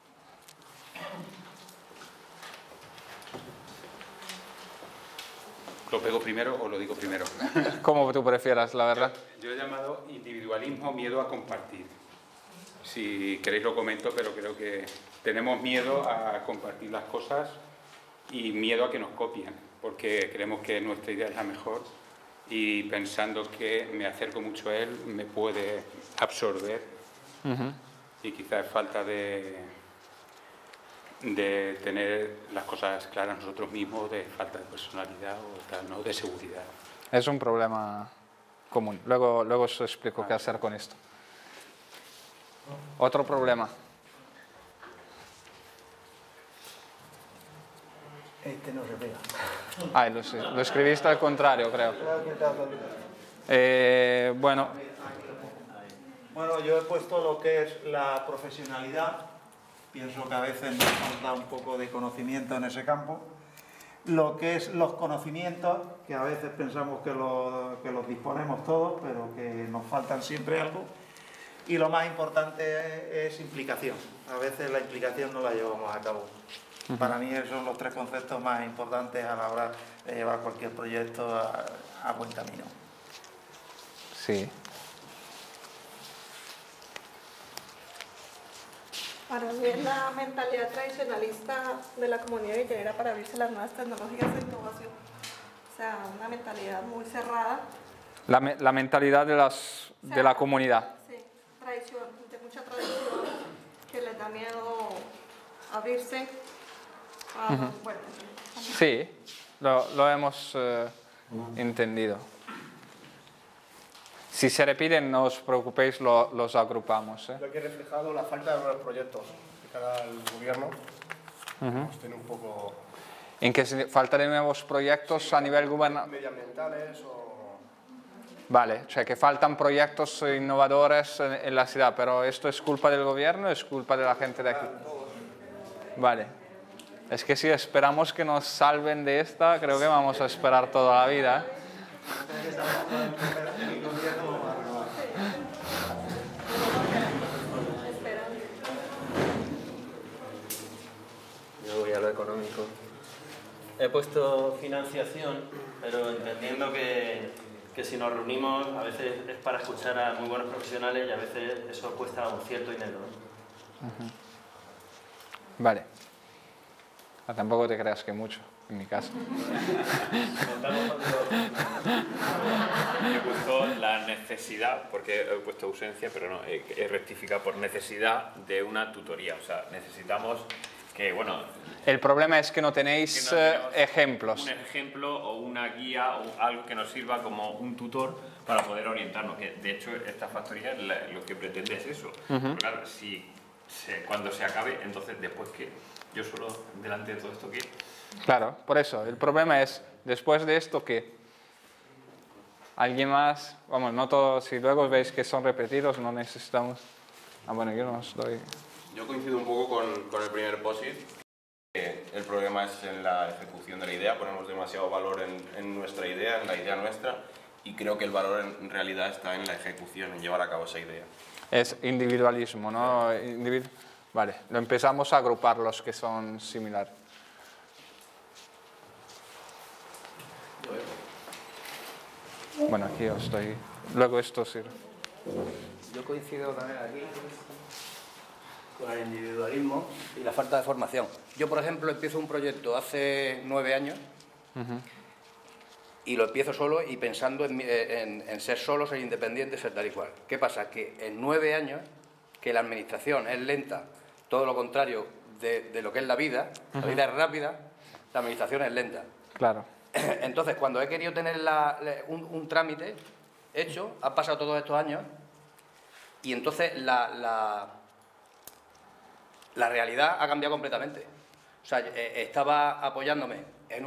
¿Lo pego primero o lo digo primero? Como tú prefieras, la verdad. Yo he llamado individualismo, miedo a compartir. Si queréis lo comento, pero creo que tenemos miedo a compartir las cosas y miedo a que nos copien, porque creemos que nuestra idea es la mejor y pensando que me acerco mucho a él me puede absorber y quizás es falta de tener las cosas claras nosotros mismos, de falta de personalidad o tal, ¿no? De seguridad. Es un problema común. Luego os explico qué hacer con esto. Otro problema. Este no se pega. Ah, lo escribiste al contrario, creo. Bueno, Bueno, yo he puesto lo que es la profesionalidad. Pienso que a veces nos falta un poco de conocimiento en ese campo. Lo que es los conocimientos, que a veces pensamos que los disponemos todos, pero que nos faltan siempre algo. Y lo más importante es implicación. A veces la implicación no la llevamos a cabo. Para mí esos son los 3 conceptos más importantes a la hora de llevar cualquier proyecto a buen camino. sí. Para mí es la mentalidad tradicionalista de la comunidad ingeniera para abrirse a las nuevas tecnologías de innovación. O sea, una mentalidad muy cerrada. La mentalidad de la comunidad. Sí, tradición, de mucha tradición, que les da miedo abrirse a, bueno, Sí, lo hemos entendido. Si se repiten, no os preocupéis, los agrupamos. Lo que he reflejado la falta de nuevos proyectos de cara al gobierno. Pues tiene un poco ¿En qué falta de nuevos proyectos a nivel gubernamental? medioambientales o... Vale, o sea que faltan proyectos innovadores en la ciudad, pero ¿esto es culpa del gobierno o es culpa de la gente de aquí? Vale. Es que si esperamos que nos salven de esta, creo que vamos a esperar toda la vida. Yo voy a lo económico. He puesto financiación, pero entendiendo que si nos reunimos a veces es para escuchar a muy buenos profesionales y a veces eso cuesta un cierto dinero. Vale. Tampoco te creas que mucho, en mi caso. He puesto la necesidad, porque he puesto ausencia, pero no, he rectificado por necesidad de una tutoría. O sea, necesitamos que, bueno... El problema es que no tenéis ejemplos. Un ejemplo o una guía o algo que nos sirva como un tutor para poder orientarnos. Que, de hecho, esta factoría lo que pretende es eso. Pero claro, cuando se acabe, entonces después que yo solo delante de todo esto que... Claro, por eso. El problema es, después de esto, que alguien más... Vamos, no todos, si luego veis que son repetidos, no necesitamos... Ah, bueno, yo no os doy... Yo coincido un poco con el primer posit. El problema es en la ejecución de la idea, ponemos demasiado valor en nuestra idea, en la idea nuestra, y creo que el valor en realidad está en la ejecución, en llevar a cabo esa idea. Es individualismo, ¿no? Vale, lo empezamos a agrupar los que son similares. Bueno, aquí os estoy... Luego esto sirve. Yo coincido también aquí con el individualismo y la falta de formación. Yo, por ejemplo, empiezo un proyecto hace 9 años y lo empiezo solo y pensando en ser solo, ser independiente, ser tal y cual. ¿Qué pasa? Que en 9 años, que la administración es lenta, todo lo contrario de lo que es la vida es rápida, la administración es lenta. Claro. Entonces, cuando he querido tener un trámite hecho, han pasado todos estos años y entonces la realidad ha cambiado completamente. O sea, estaba apoyándome en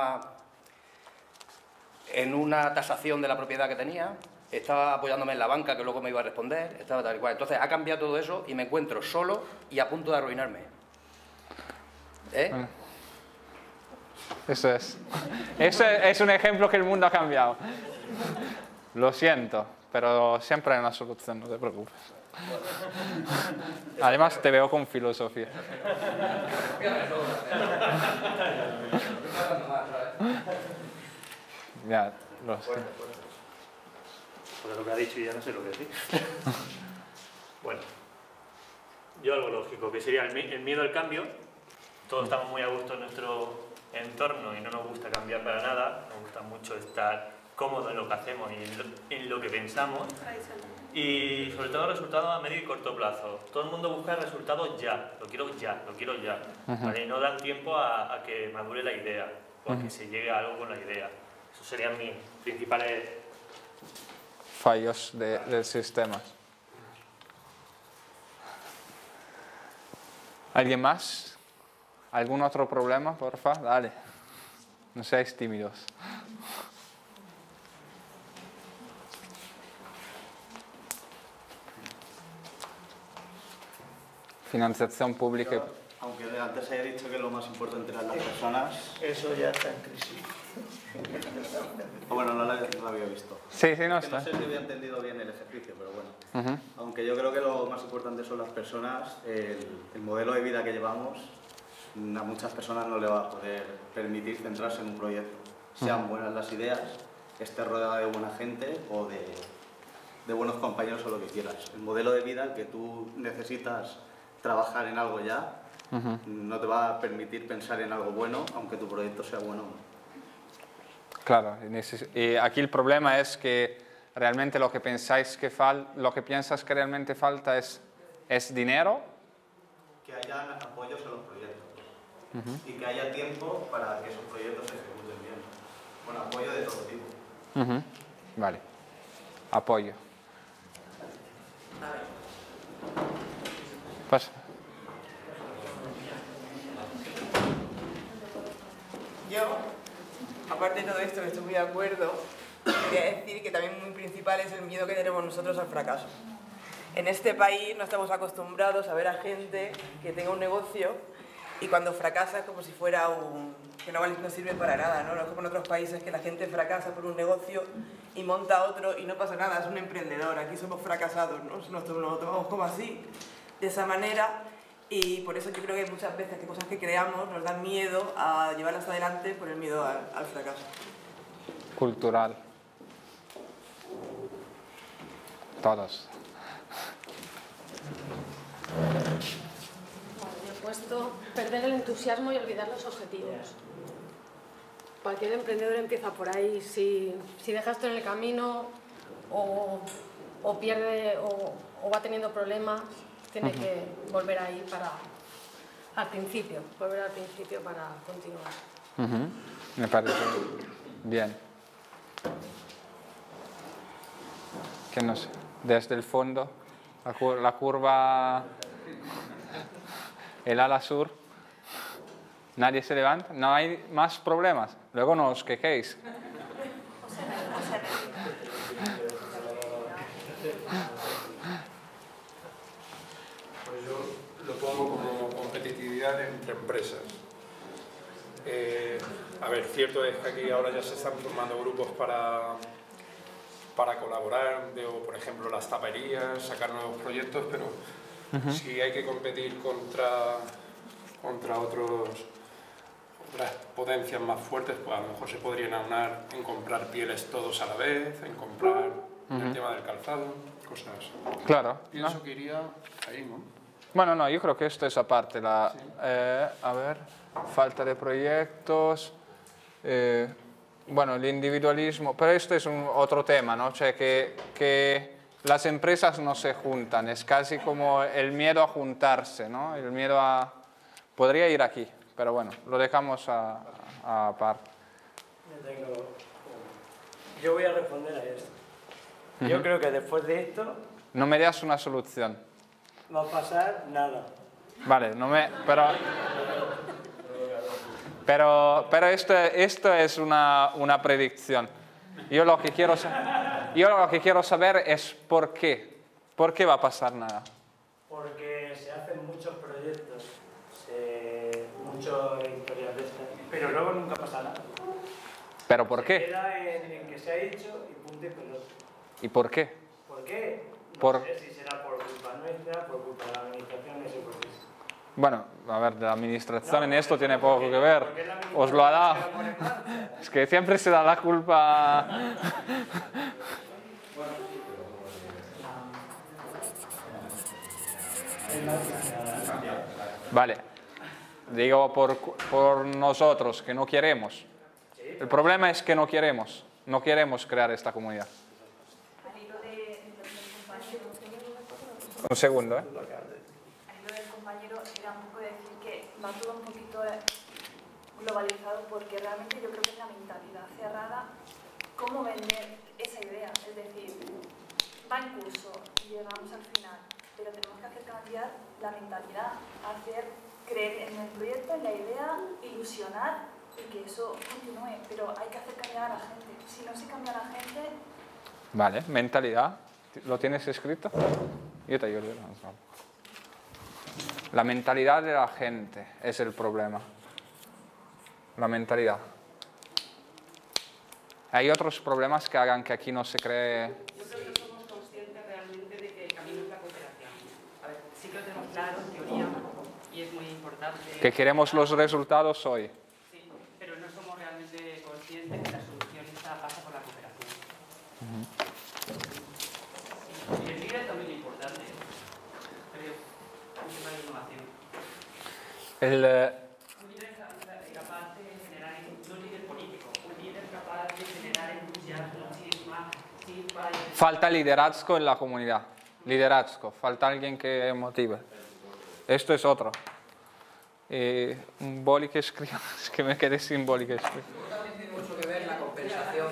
una tasación de la propiedad que tenía, estaba apoyándome en la banca que luego me iba a responder, estaba tal y cual. Entonces ha cambiado todo eso y me encuentro solo y a punto de arruinarme. Bueno, eso es. Eso es un ejemplo que el mundo ha cambiado. Lo siento, pero siempre hay una solución, no te preocupes. Además te veo con filosofía. Ya, lo sé. Por lo que ha dicho ya no sé lo que decir. Bueno, yo algo lógico, que sería el miedo al cambio. Todos estamos muy a gusto en nuestro entorno y no nos gusta cambiar para nada. Nos gusta mucho estar cómodos en lo que hacemos y en lo que pensamos. Y sobre todo resultados a medio y corto plazo. Todo el mundo busca resultados ya, lo quiero ya. ¿Vale? Y no dan tiempo a que madure la idea o a que se llegue a algo con la idea. Esos serían mis principales fallos del sistema. ¿Alguien más? ¿Algún otro problema, porfa? Dale. no seáis tímidos. Financiación pública. Aunque antes haya dicho que lo más importante eran las personas, eso ya está en crisis. Bueno, no lo había visto. Sí, no es que está. no sé si había entendido bien el ejercicio, pero bueno. Aunque yo creo que lo más importante son las personas, el modelo de vida que llevamos, a muchas personas no le va a poder permitir centrarse en un proyecto. Sean buenas las ideas, esté rodeada de buena gente o de buenos compañeros o lo que quieras. El modelo de vida, el que tú necesitas trabajar en algo ya, no te va a permitir pensar en algo bueno, aunque tu proyecto sea bueno o no. Claro, y aquí el problema es que realmente lo que pensáis que lo que piensas que realmente falta es dinero. Que haya apoyos en los proyectos y que haya tiempo para que esos proyectos se ejecuten bien. Bueno, apoyo de todo tipo. Vale, apoyo. Pasa. Yo, aparte de todo esto, que estoy muy de acuerdo, quería decir que también muy principal es el miedo que tenemos nosotros al fracaso. En este país no estamos acostumbrados a ver a gente que tenga un negocio y cuando fracasa es como si fuera que no sirve para nada, ¿no? No es como en otros países que la gente fracasa por un negocio y monta otro y no pasa nada, es un emprendedor. Aquí somos fracasados, ¿no? Nos lo tomamos como así, de esa manera. Y por eso yo creo que muchas veces que cosas que creamos nos dan miedo a llevarlas adelante por el miedo al fracaso. Cultural. Todos. Yo he puesto perder el entusiasmo y olvidar los objetivos. Cualquier emprendedor empieza por ahí. Si deja esto en el camino o pierde o va teniendo problemas, tiene que volver ahí al principio para continuar. Me parece bien. Que no sé, desde el fondo, la curva, el ala sur, nadie se levanta, no hay más problemas, luego no os quejéis. Pues yo lo pongo como competitividad entre empresas. A ver, cierto es que aquí ahora ya se están formando grupos para colaborar, veo por ejemplo las taperías, sacar nuevos proyectos, pero si hay que competir contra otras potencias más fuertes, pues a lo mejor se podrían aunar en comprar pieles todos a la vez, en comprar el tema del calzado, cosas. Claro. Pienso que iría ahí, ¿no? Bueno, no, yo creo que esto es aparte. A ver, falta de proyectos, bueno, el individualismo, pero esto es otro tema, ¿no? O sea, que las empresas no se juntan, es casi como el miedo a juntarse, ¿no? El miedo a... Podría ir aquí, pero bueno, lo dejamos aparte. Yo voy a responder a esto. Yo creo que después de esto... No me das una solución. Va a pasar nada. Vale, no me... Pero esto es una predicción. Yo lo que quiero saber es por qué. ¿Por qué va a pasar nada? Porque se hacen muchos proyectos, muchos historias de estas, pero luego nunca pasa nada. ¿Pero por qué? Se queda en que se ha hecho y punto y pelota. ¿Y por qué? ¿Por qué? No sé si será por culpa nuestra, por culpa de la administración, no sé por qué. Bueno, a ver, la administración en esto tiene poco que ver. Os lo ha dado. Es que siempre se da la culpa. Vale. Digo por nosotros, que no queremos. El problema es que no queremos. No queremos crear esta comunidad. Un segundo, ¿eh? Del compañero era un poco decir que va todo un poquito globalizado porque realmente yo creo que es la mentalidad cerrada cómo vender esa idea, es decir, va en curso y llegamos al final, pero tenemos que hacer cambiar la mentalidad, hacer creer en el proyecto, en la idea, ilusionar y que eso continúe, pero hay que hacer cambiar a la gente. Si no se cambia a la gente... Vale, mentalidad. ¿Lo tienes escrito? Yo te ayudo. La mentalidad de la gente es el problema. La mentalidad. ¿Hay otros problemas que hagan que aquí no se cree? Yo creo que no somos conscientes realmente de que el camino es la cooperación. A ver, sí que lo tenemos claro en teoría y es muy importante. Que queremos los resultados hoy. Sí, pero no somos realmente conscientes que la solución pasa por la cooperación. Y el líder también es importante, creo, un tema de innovación. Un líder capaz de generar, no un líder político, un líder capaz de generar entusiasmo, chispa. Falta liderazgo en la comunidad. Liderazgo. Falta alguien que motive. Esto es otro. Un boli que escriba. Es que me quedé sin boli que escriba. También tiene mucho que ver la compensación.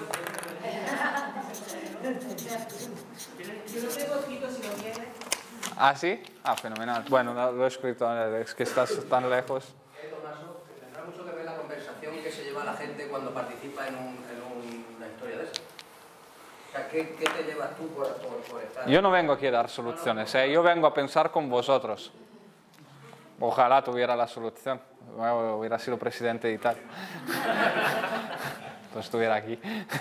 Yo lo tengo escrito si lo quieres. ¿Ah, sí? Ah, fenomenal. Bueno, lo he escrito, es que estás tan lejos. Tomaso, tendrá mucho que ver la conversación que se lleva la gente cuando participa en una historia de esa. O sea, ¿qué te llevas tú por estar? Yo no vengo aquí a dar soluciones, yo vengo a pensar con vosotros. Ojalá tuviera la solución. Bueno, hubiera sido presidente de Italia. Pues estuviera aquí.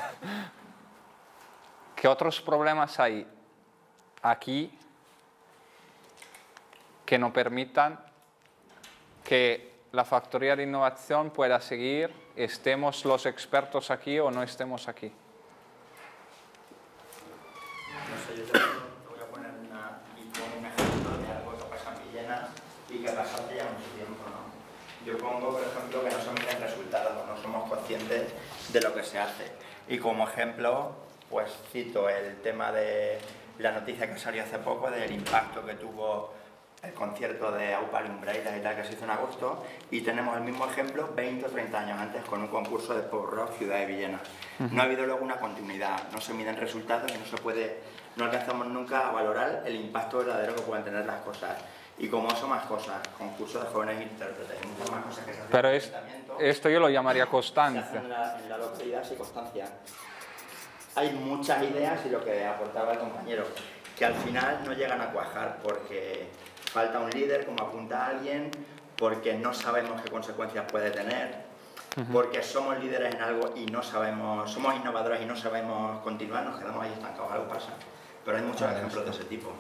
¿Qué otros problemas hay aquí que no permitan que la factoría de innovación pueda seguir, estemos los expertos aquí o no estemos aquí? No sé, yo te voy a poner un ejemplo de algo que pasa en Villena y que pasa hace ya mucho tiempo, ¿no? Yo pongo, por ejemplo, que no se miden resultados, no somos conscientes de lo que se hace. Y como ejemplo, pues cito el tema de la noticia que salió hace poco del impacto que tuvo el concierto de Aupar Umbreiras y tal, que se hizo en agosto, y tenemos el mismo ejemplo 20 o 30 años antes con un concurso de pop rock Ciudad de Villena. No ha habido luego una continuidad, no se miden resultados y no alcanzamos nunca a valorar el impacto verdadero que pueden tener las cosas. Y como eso, más cosas, concursos de jóvenes intérpretes, muchas más cosas que se hacen. Pero esto yo lo llamaría constancia. Se hacen en la localidad y constancia. Hay muchas ideas y lo que aportaba el compañero, que al final no llegan a cuajar porque falta un líder, como apunta alguien, porque no sabemos qué consecuencias puede tener, porque somos líderes en algo y no sabemos, somos innovadores y no sabemos continuar, nos quedamos ahí estancados, algo pasa. Pero hay muchos ejemplos de ese tipo.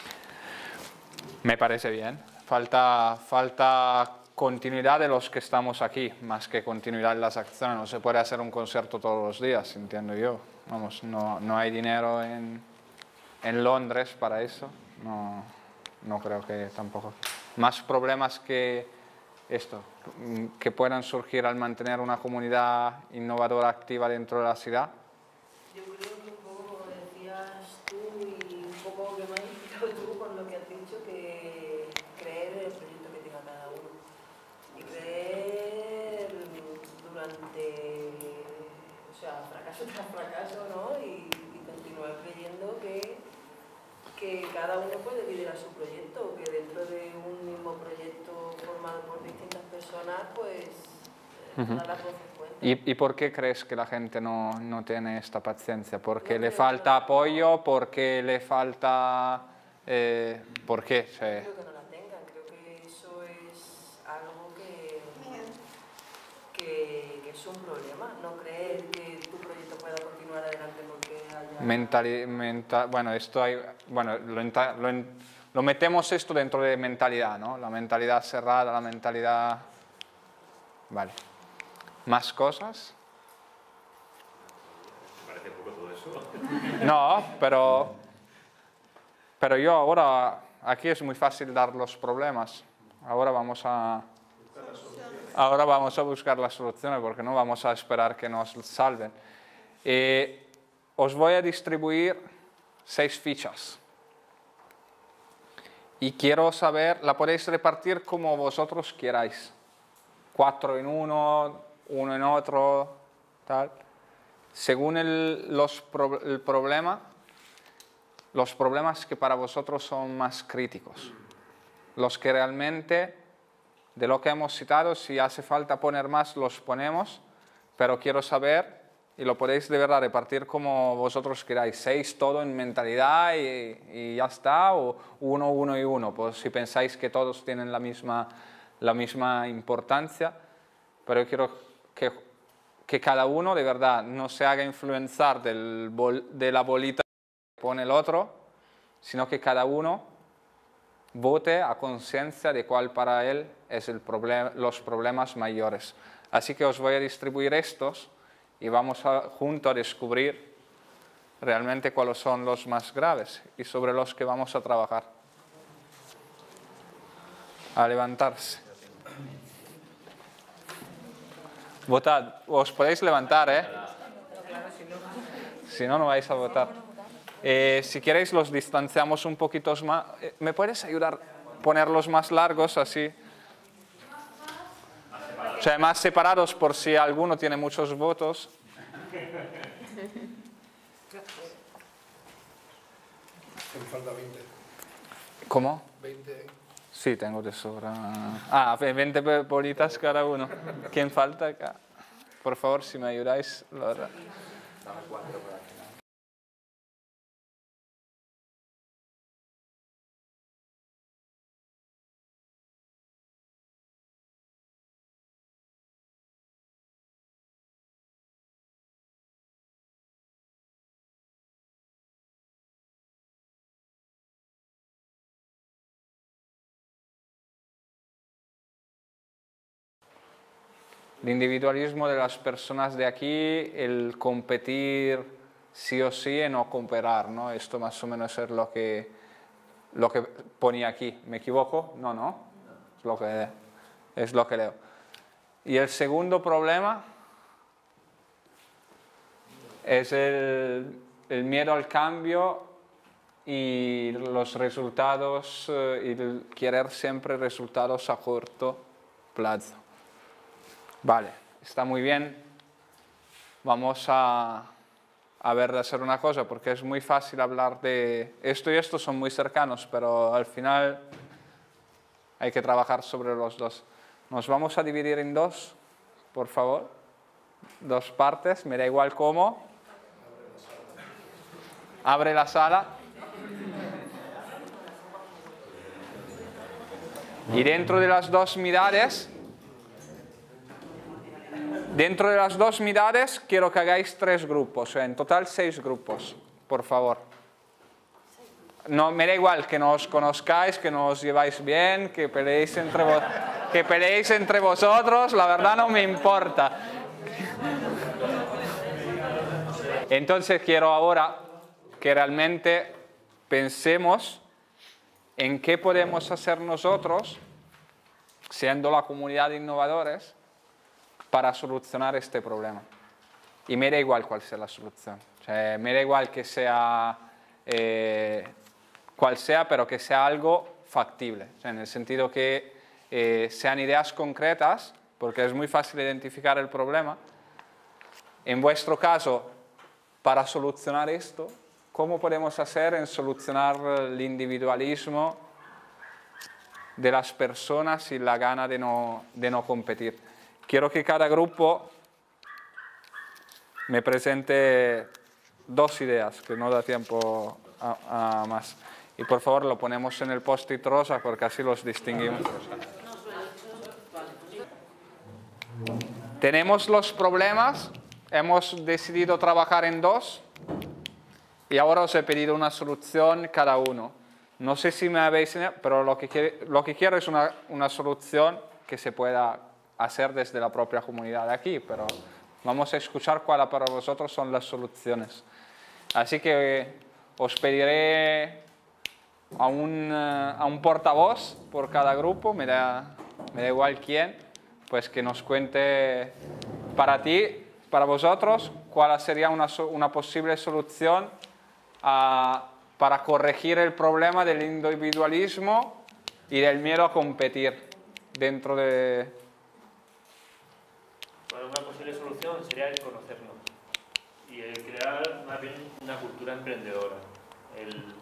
Me parece bien. Falta continuidad de los que estamos aquí, más que continuidad en las acciones. No se puede hacer un concierto todos los días, entiendo yo. Vamos, no hay dinero en Londres para eso. No creo que tampoco. Más problemas que esto, que puedan surgir al mantener una comunidad innovadora activa dentro de la ciudad. Yo creo que un poco decías tú y un poco que me has explicado tú con lo que has dicho, que creer en el proyecto que tenga cada uno. Y creer durante, o sea, fracaso tras fracaso, ¿no? Y continuar creyendo que cada uno puede liderar su proyecto, que dentro de un mismo proyecto formado por distintas personas, pues todas las voces cuentan. ¿Y por qué crees que la gente no tiene esta paciencia? ¿Porque le falta apoyo? ¿Porque le falta...? ¿Por qué? Yo creo que no la tengan, creo que eso es algo que es un problema, no creer que tu proyecto pueda continuar adelante porque haya... Bueno, lo metemos esto dentro de mentalidad, ¿no? La mentalidad cerrada, la mentalidad... Vale. ¿Más cosas? Me parece poco todo eso. No, pero yo ahora... Aquí es muy fácil dar los problemas. Ahora vamos a buscar las soluciones porque no vamos a esperar que nos salven. Os voy a distribuir 6 fichas. Y quiero saber, la podéis repartir como vosotros queráis. 4 en uno en otro, tal. Según el problema, los problemas que para vosotros son más críticos. Los que realmente de lo que hemos citado, si hace falta poner más, los ponemos, pero quiero saber, y lo podéis de verdad repartir como vosotros queráis, 6 todo en mentalidad y ya está, o 1, 1 y 1, pues si pensáis que todos tienen la misma importancia, pero yo quiero que cada uno de verdad no se haga influenciar de la bolita que pone el otro, sino que cada uno vote a conciencia de cuál para él es los problemas mayores. Así que os voy a distribuir estos y vamos juntos a descubrir realmente cuáles son los más graves y sobre los que vamos a trabajar. A levantarse. Votad. Os podéis levantar, ¿eh? Si no, no vais a votar. Si queréis, los distanciamos un poquito más. ¿Me puedes ayudar a ponerlos más largos así? O sea, más separados por si alguno tiene muchos votos. Me falta 20. ¿Cómo? 20. Sí, tengo de sobra. Ah, 20 bolitas cada uno. ¿Quién falta acá? Por favor, si me ayudáis. Dame 4 por aquí. El individualismo de las personas de aquí, el competir sí o sí y no cooperar, ¿no? Esto más o menos es lo que ponía aquí. ¿Me equivoco? No. Es lo que leo. Y el segundo problema es el miedo al cambio y los resultados, y el querer siempre resultados a corto plazo. Vale, está muy bien. Vamos a ver de hacer una cosa, porque es muy fácil hablar de esto y esto, son muy cercanos, pero al final hay que trabajar sobre los dos. Nos vamos a dividir en 2, por favor. 2 partes, me da igual cómo. Abre la sala. Y dentro de las 2 mirades, quiero que hagáis 3 grupos, en total 6 grupos, por favor. No, me da igual que no os conozcáis, que no os lleváis bien, que peleéis entre vosotros, la verdad no me importa. Entonces quiero ahora que realmente pensemos en qué podemos hacer nosotros, siendo la comunidad de innovadores, para solucionar este problema. Y me da igual cuál sea la solución. O sea, me da igual que sea cuál sea, pero que sea algo factible. O sea, en el sentido que sean ideas concretas, porque es muy fácil identificar el problema. En vuestro caso, para solucionar esto, ¿cómo podemos hacer en solucionar el individualismo de las personas y la gana de no competir? Quiero que cada grupo me presente 2 ideas, que no da tiempo a más. Y por favor lo ponemos en el post-it rosa porque así los distinguimos. Tenemos los problemas, hemos decidido trabajar en 2 y ahora os he pedido una solución cada uno. No sé si me habéis entendido, pero lo que quiero es una solución que se pueda hacer desde la propia comunidad de aquí, pero vamos a escuchar cuáles para vosotros son las soluciones. Así que os pediré a un portavoz por cada grupo, me da igual quién, pues que nos cuente para vosotros, cuál sería una posible solución para corregir el problema del individualismo y del miedo a competir dentro de... Bueno, una posible solución sería el conocernos y el crear más bien una cultura emprendedora.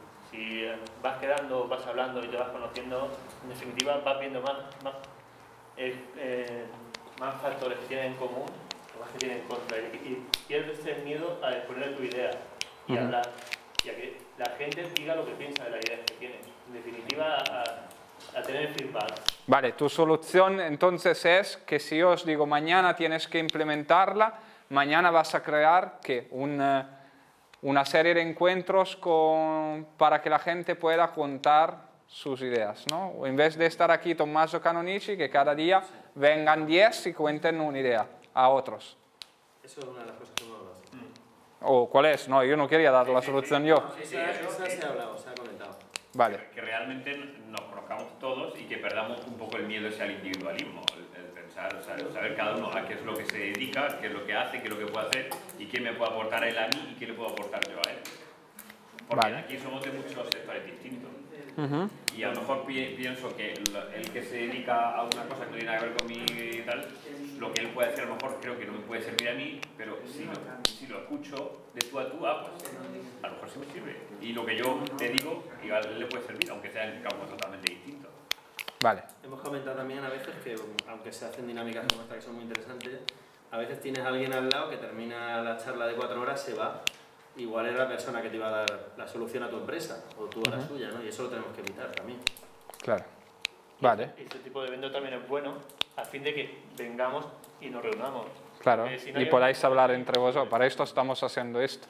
Si vas quedando, vas hablando y te vas conociendo, en definitiva vas viendo más más factores tienen en común, más que tienen en contra. Y pierdes el miedo a exponer tu idea y hablar. Y a que la gente diga lo que piensa de la idea que tienes. En definitiva, a tener feedback. Vale, tu solución entonces es que si yo os digo mañana tienes que implementarla, mañana vas a crear ¿qué? Una serie de encuentros para que la gente pueda contar sus ideas, ¿no? O en vez de estar aquí Tommaso Canonici, que cada día vengan 10 y cuenten una idea a otros. Eso es una de las cosas que hemos hablado. ¿O cuál es? No, yo no quería dar la solución yo. Sí, eso se ha hablado, se ha comentado. Vale. Que realmente nos conozcamos todos y que perdamos un poco el miedo ese al individualismo, el pensar, o sea, saber cada uno a qué es lo que se dedica, qué es lo que hace, qué es lo que puede hacer y qué me puede aportar él a mí y qué le puedo aportar yo a él. Porque aquí somos de muchos sectores distintos. Y a lo mejor pienso que el que se dedica a una cosa que no tiene nada que ver conmigo y tal, lo que él puede hacer a lo mejor creo que no me puede servir a mí, pero si lo escucho de tú a tú, pues a lo mejor sí me sirve. Y lo que yo te digo, igual le puede servir, aunque sea en campos totalmente distintos. Vale. Hemos comentado también a veces que, aunque se hacen dinámicas como esta que son muy interesantes, a veces tienes a alguien al lado que termina la charla de 4 horas, se va. Igual era la persona que te iba a dar la solución a tu empresa, o tú a la suya, ¿no? Y eso lo tenemos que evitar también. Claro. Vale. Este tipo de evento también es bueno, a fin de que vengamos y nos reunamos. Claro, Si no y podáis hablar entre vosotros. Para esto estamos haciendo esto.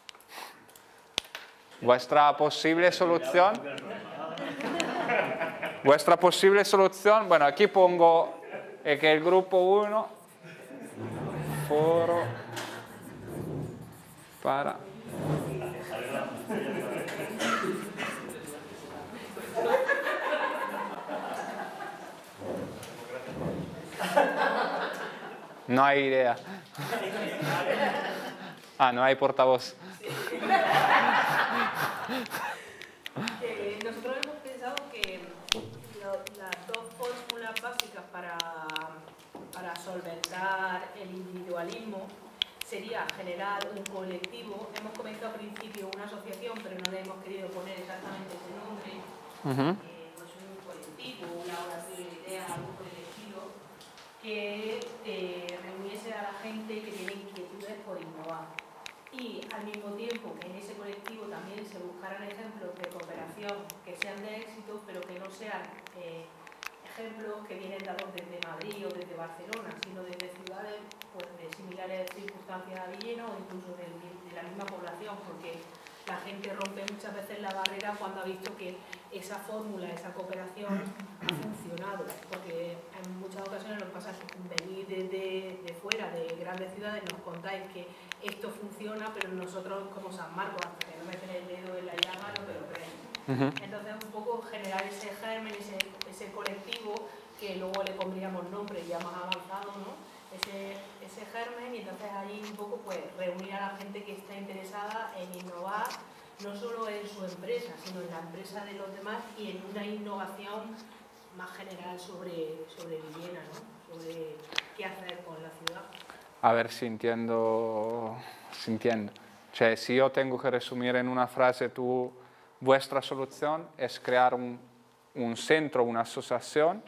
Vuestra posible solución... Vuestra posible solución... Bueno, aquí pongo que el grupo 1... Foro... Para... No hay idea. Ah, no hay portavoz. Nosotros hemos pensado que las dos fórmulas básicas para solventar el individualismo sería generar un colectivo. Hemos comentado al principio una asociación, pero no le hemos querido poner exactamente ese nombre. Pues un colectivo, un laboratorio de ideas, algo por el estilo, que reuniese a la gente que tiene inquietudes por innovar. Y al mismo tiempo que en ese colectivo también se buscaran ejemplos de cooperación que sean de éxito, pero que no sean ejemplos que vienen dados desde Madrid o desde Barcelona, sino desde ciudades pues, de similares circunstancias a Villena o incluso de la misma población, porque la gente rompe muchas veces la barrera cuando ha visto que esa fórmula, esa cooperación ha funcionado, porque en muchas ocasiones nos pasa que venir de fuera, de grandes ciudades, nos contáis que esto funciona, pero nosotros como San Marcos, hasta que no meten el dedo en la llaga, no te lo crees. Entonces un poco generar ese germen, ese colectivo, que luego le pondríamos nombre ya más avanzado, ¿no? Ese germen, y entonces ahí un poco pues reunir a la gente que está interesada en innovar, no solo en su empresa, sino en la empresa de los demás y en una innovación más general sobre Villena, ¿no? Sobre qué hacer con la ciudad. A ver si entiendo. Cioè, si yo tengo que resumir en una frase vuestra solución es crear un centro, una asociación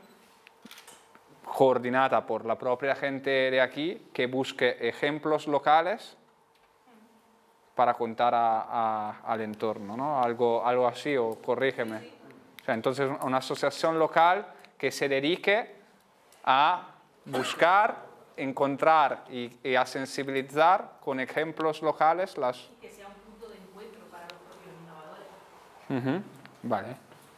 coordinada por la propia gente de aquí que busque ejemplos locales para contar al entorno, ¿no? Algo así, o corrígeme. O sea, entonces, una asociación local que se dedique a buscar, encontrar y a sensibilizar con ejemplos locales las... Que sea un punto de encuentro para los propios innovadores. Vale.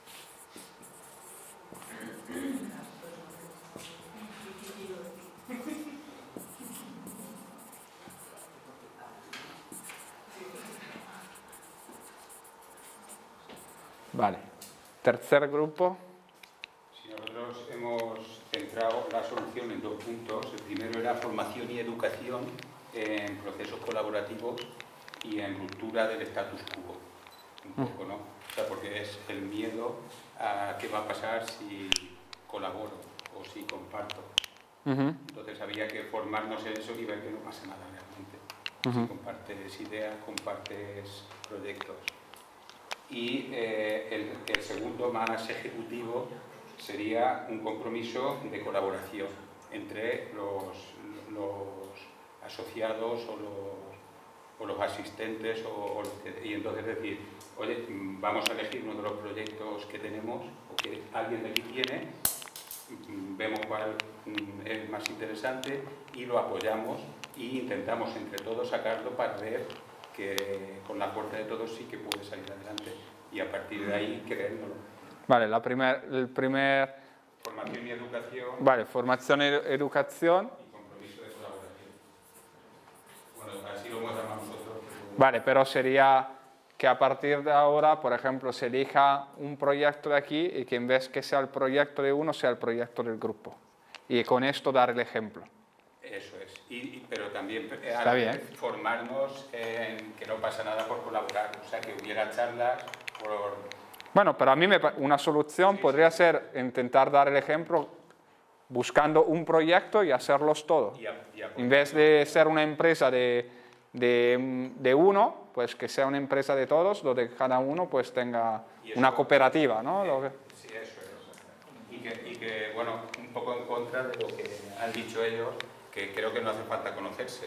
Vale. Tercer grupo. Sí, nosotros hemos centrado la solución en 2 puntos. El primero era formación y educación en procesos colaborativos y en ruptura del status quo. Un poco, ¿no? O sea, porque es el miedo a qué va a pasar si colaboro o si comparto. Entonces había que formarnos en eso y ver que no pasa nada realmente. Si compartes ideas, compartes proyectos. Y el segundo, más ejecutivo, sería un compromiso de colaboración entre los asociados o los asistentes y entonces decir, oye, vamos a elegir uno de los proyectos que tenemos o que alguien de aquí tiene, vemos cuál es más interesante y lo apoyamos e intentamos entre todos sacarlo para ver que con la fuerza de todos sí que puede salir adelante y a partir de ahí creérnoslo. Vale, el primer... Formación y educación. Vale, formación y educación. Y compromiso de colaboración. Bueno, así lo hemos llamado nosotros. Vale, pero sería que a partir de ahora, por ejemplo, se elija un proyecto de aquí y que en vez que sea el proyecto de uno, sea el proyecto del grupo. Y con esto dar el ejemplo. Eso es. Pero también formarnos en que no pasa nada por colaborar. O sea, que hubiera charlas por... Bueno, pero a mí una solución podría ser intentar dar el ejemplo buscando un proyecto y hacerlos todos. En vez de ser una empresa de uno, pues que sea una empresa de todos, donde cada uno pues tenga una cooperativa, ¿no? Sí, eso es. Y que, bueno, un poco en contra de lo que han dicho ellos, que creo que no hace falta conocerse.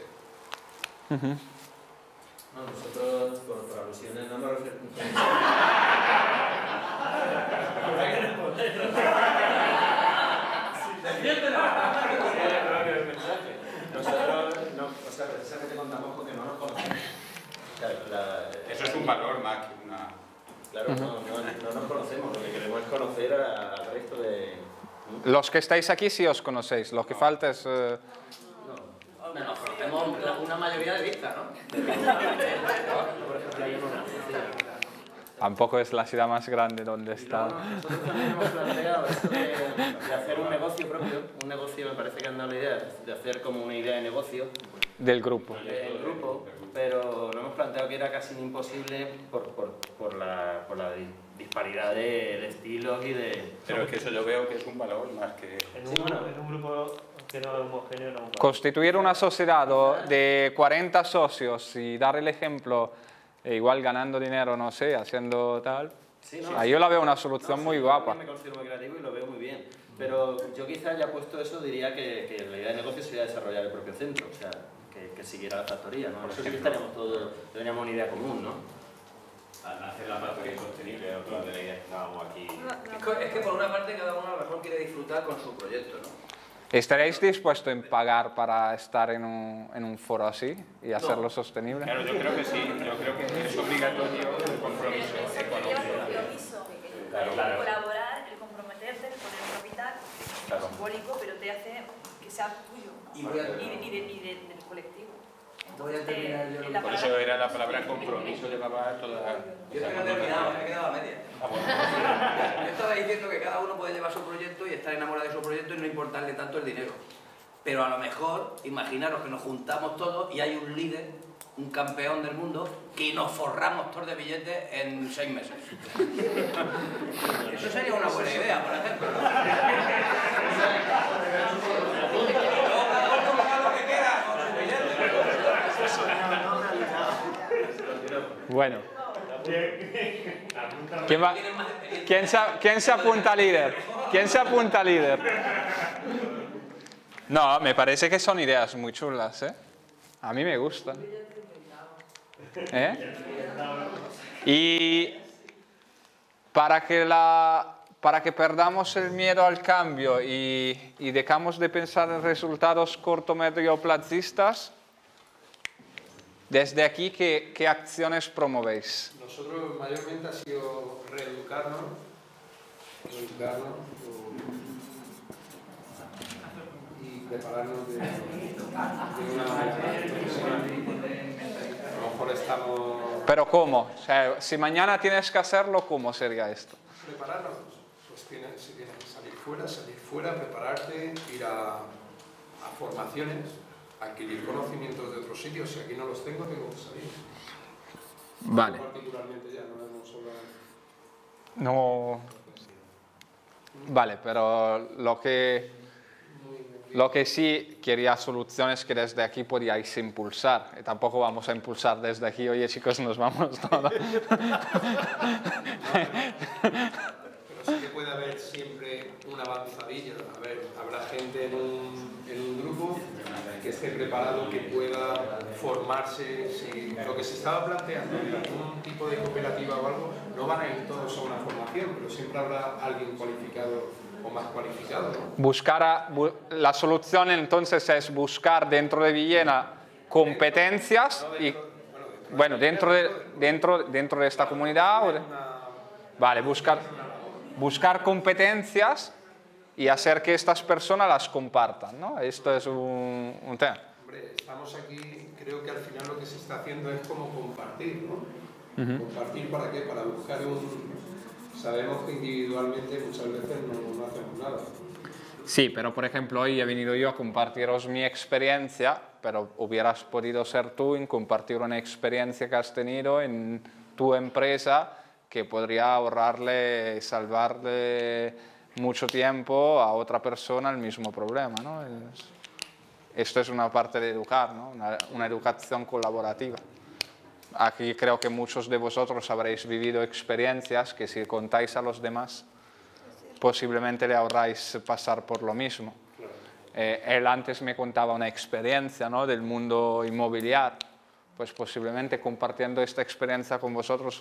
No, nosotros por alusiones no nos referimos. Nosotros no, o sea, precisamente contamos porque no nos conocemos. Eso es un valor más que una... Claro, no nos conocemos, lo que queremos es conocer al resto de... Los que estáis aquí sí os conocéis, lo que falta es... Nos conocemos una mayoría de vista, ¿no? Tampoco es la ciudad más grande donde está. Nosotros también hemos planteado esto de hacer un negocio propio. Un negocio, me parece que han dado la idea de hacer como una idea de negocio. Del grupo. Del grupo, pero no hemos planteado que era casi imposible por la disparidad de estilos y de... Pero es que eso yo veo que es un valor más que... En un grupo que no es homogéneo no es un valor. Constituir una sociedad de 40 socios y dar el ejemplo, igual ganando dinero, no sé, haciendo tal. Sí, no, ahí yo la veo una solución muy guapa. Yo me considero muy creativo y lo veo muy bien. Pero yo quizás ya puesto eso diría que la idea de negocio sería desarrollar el propio centro, o sea, que siguiera la factoría, ¿no? Por eso sí que estaríamos todos, tendríamos una idea común, ¿no? Hacer la factoría sostenible, otra de las ideas que estábamos aquí. Es que por una parte cada uno a lo mejor quiere disfrutar con su proyecto, ¿no? ¿Estaréis dispuestos en pagar para estar en un foro así y hacerlo sostenible? Claro, yo creo que sí, yo creo que es obligatorio el compromiso económico. Claro. Colaborar, el comprometerte, el poner un capital simbólico, pero te hace que sea tuyo, ¿no? y del colectivo. Voy a terminar yo. Por eso era la palabra compromiso, llevaba toda... Yo es que no he terminado, me he quedado a media. Yo estaba diciendo que cada uno puede llevar su proyecto y estar enamorado de su proyecto y no importarle tanto el dinero. Pero a lo mejor, imaginaros que nos juntamos todos y hay un líder, un campeón del mundo, que nos forramos todos de billetes en 6 meses. Eso sería una buena idea, por ejemplo. Bueno. ¿Quién se apunta líder? ¿Quién se apunta líder? No, me parece que son ideas muy chulas, ¿eh? A mí me gustan. Y para que perdamos el miedo al cambio y dejamos de pensar en resultados corto, medio placistas, desde aquí, ¿qué acciones promovéis? Nosotros mayormente ha sido reeducarnos y prepararnos de una manera profesional. A lo mejor estamos... ¿Pero cómo? O sea, si mañana tienes que hacerlo, ¿cómo sería esto? Prepararnos, pues tienes que salir fuera, prepararte, ir a formaciones, adquirir conocimientos de otros sitios. Si aquí no los tengo, tengo que salir. Vale. Particularmente ya no hemos hablado. No. Vale, pero lo que sí quería soluciones que desde aquí podíais impulsar. Y tampoco vamos a impulsar desde aquí, oye chicos, nos vamos todos. Pero sí que puede haber siempre esté preparado, que pueda formarse. Si lo que se estaba planteando en algún tipo de cooperativa o algo, no van a ir todos a una formación, pero siempre habrá alguien cualificado o más cualificado, ¿no? La solución entonces es buscar dentro de Villena competencias y, bueno, dentro de esta comunidad, vale, buscar competencias y hacer que estas personas las compartan, ¿no? Esto es un tema. Hombre, estamos aquí, creo que al final lo que se está haciendo es como compartir, ¿no? ¿Compartir para qué? Para buscar Sabemos que individualmente muchas veces no hacemos nada. Sí, pero por ejemplo hoy he venido yo a compartiros mi experiencia, pero hubieras podido ser tú en compartir una experiencia que has tenido en tu empresa que podría ahorrarle, salvarle mucho tiempo a otra persona el mismo problema, ¿no? Esto es una parte de educar, ¿no? Una educación colaborativa. Aquí creo que muchos de vosotros habréis vivido experiencias que si contáis a los demás, posiblemente le ahorráis pasar por lo mismo. Él antes me contaba una experiencia, ¿no? Del mundo inmobiliario. Pues posiblemente compartiendo esta experiencia con vosotros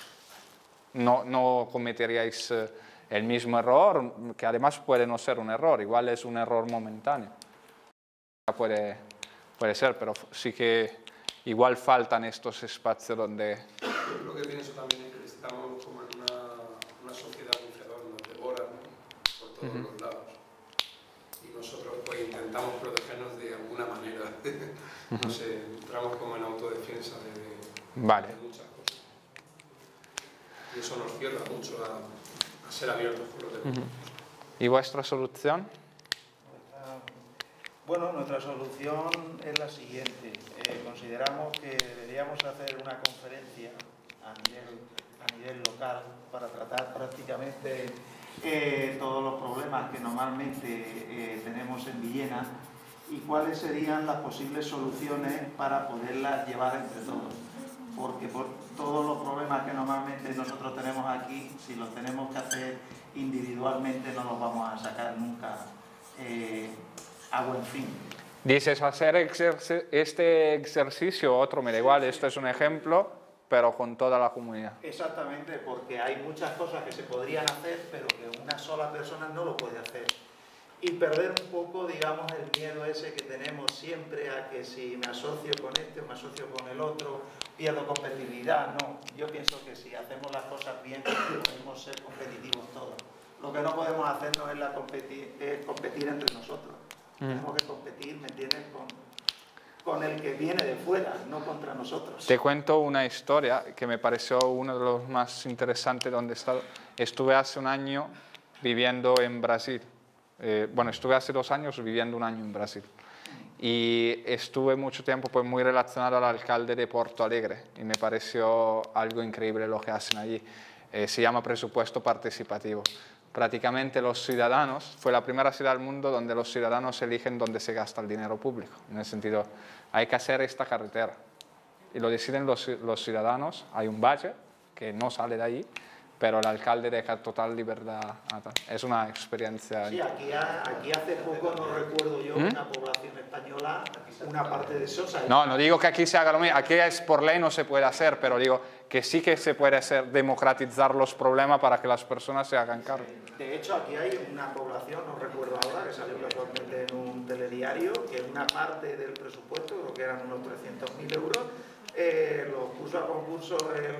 no cometeríais el mismo error, que además puede no ser un error, igual es un error momentáneo. Puede ser, pero sí que igual faltan estos espacios donde... Yo lo que pienso también es que estamos como en una sociedad muy feroz, nos devora, ¿no? Por todos los lados. Y nosotros pues intentamos protegernos de alguna manera. No sé, entramos como en autodefensa de muchas cosas. Y eso nos cierra mucho a ser abiertos por los demás. ¿Y vuestra solución? Bueno, nuestra solución es la siguiente. Consideramos que deberíamos hacer una conferencia a nivel local para tratar prácticamente todos los problemas que normalmente tenemos en Villena y cuáles serían las posibles soluciones para poderlas llevar entre todos. Porque por todos los problemas que normalmente nosotros tenemos aquí, si los tenemos que hacer individualmente no los vamos a sacar nunca a buen fin. Dices hacer este ejercicio, otro me da igual, esto es un ejemplo, pero con toda la comunidad. Exactamente, porque hay muchas cosas que se podrían hacer, pero que una sola persona no lo puede hacer. Y perder un poco, digamos, el miedo ese que tenemos siempre a que si me asocio con este o me asocio con el otro, pierdo competitividad. No, yo pienso que si hacemos las cosas bien, podemos ser competitivos todos. Lo que no podemos hacernos es competir entre nosotros. Tenemos que competir, ¿me entiendes?, con el que viene de fuera, no contra nosotros. Te cuento una historia que me pareció uno de los más interesantes donde he estado. Estuve hace un año viviendo en Brasil. Estuve hace 2 años viviendo un año en Brasil. Y estuve mucho tiempo pues, muy relacionado al alcalde de Porto Alegre. Y me pareció algo increíble lo que hacen allí. Se llama presupuesto participativo. Prácticamente los ciudadanos, fue la primera ciudad del mundo donde los ciudadanos eligen dónde se gasta el dinero público. En el sentido, hay que hacer esta carretera. Y lo deciden los ciudadanos, hay un budget que no sale de ahí, pero el alcalde deja total libertad. Es una experiencia... Sí, aquí hace poco, no recuerdo yo, una población española, una parte de Sosa... No digo que aquí se haga lo mismo, aquí es por ley no se puede hacer, pero digo que sí que se puede hacer, democratizar los problemas para que las personas se hagan cargo. De hecho, aquí hay una población, no recuerdo ahora, que salió casualmente en un telediario, que una parte del presupuesto, creo que eran unos 300.000 euros, lo puso a concurso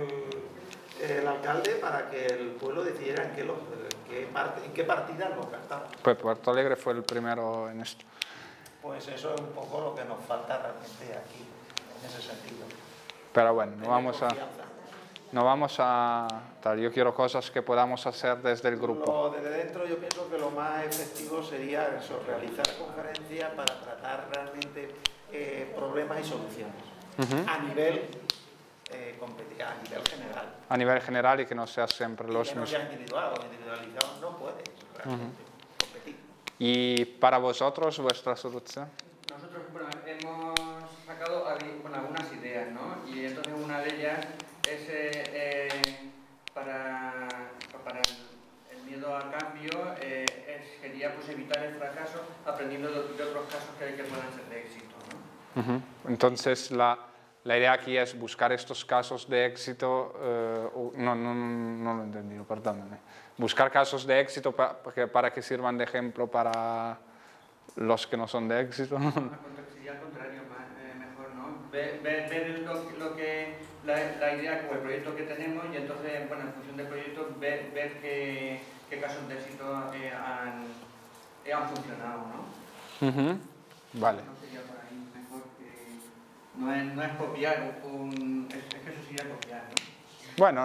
el alcalde para que el pueblo decidiera en qué partidas lo gastaba. Pues Porto Alegre fue el primero en esto. Pues eso es un poco lo que nos falta realmente aquí, en ese sentido. Pero bueno, no vamos a tal. Yo quiero cosas que podamos hacer desde el grupo. Desde dentro yo pienso que lo más efectivo sería eso, realizar conferencias para tratar realmente problemas y soluciones a nivel general. A nivel general y que no sea siempre los mismos. Que no sea individual, o individualizado no puedes realmente competir. ¿Y para vosotros, vuestra solución? Nosotros hemos sacado algunas ideas, ¿no? Y entonces una de ellas es para el miedo al cambio, sería pues evitar el fracaso aprendiendo de otros casos que puedan ser de éxito, ¿no? Entonces, la idea aquí es buscar estos casos de éxito, no lo he entendido, perdóname. Buscar casos de éxito para que sirvan de ejemplo para los que no son de éxito. Sería al contrario, mejor, ¿no? Ver la idea como el proyecto que tenemos y entonces, bueno, en función del proyecto, ver qué casos de éxito han funcionado, ¿no? Vale. No sería por ahí mejor que... No es copiar, es que eso sería copiar, ¿no? Bueno.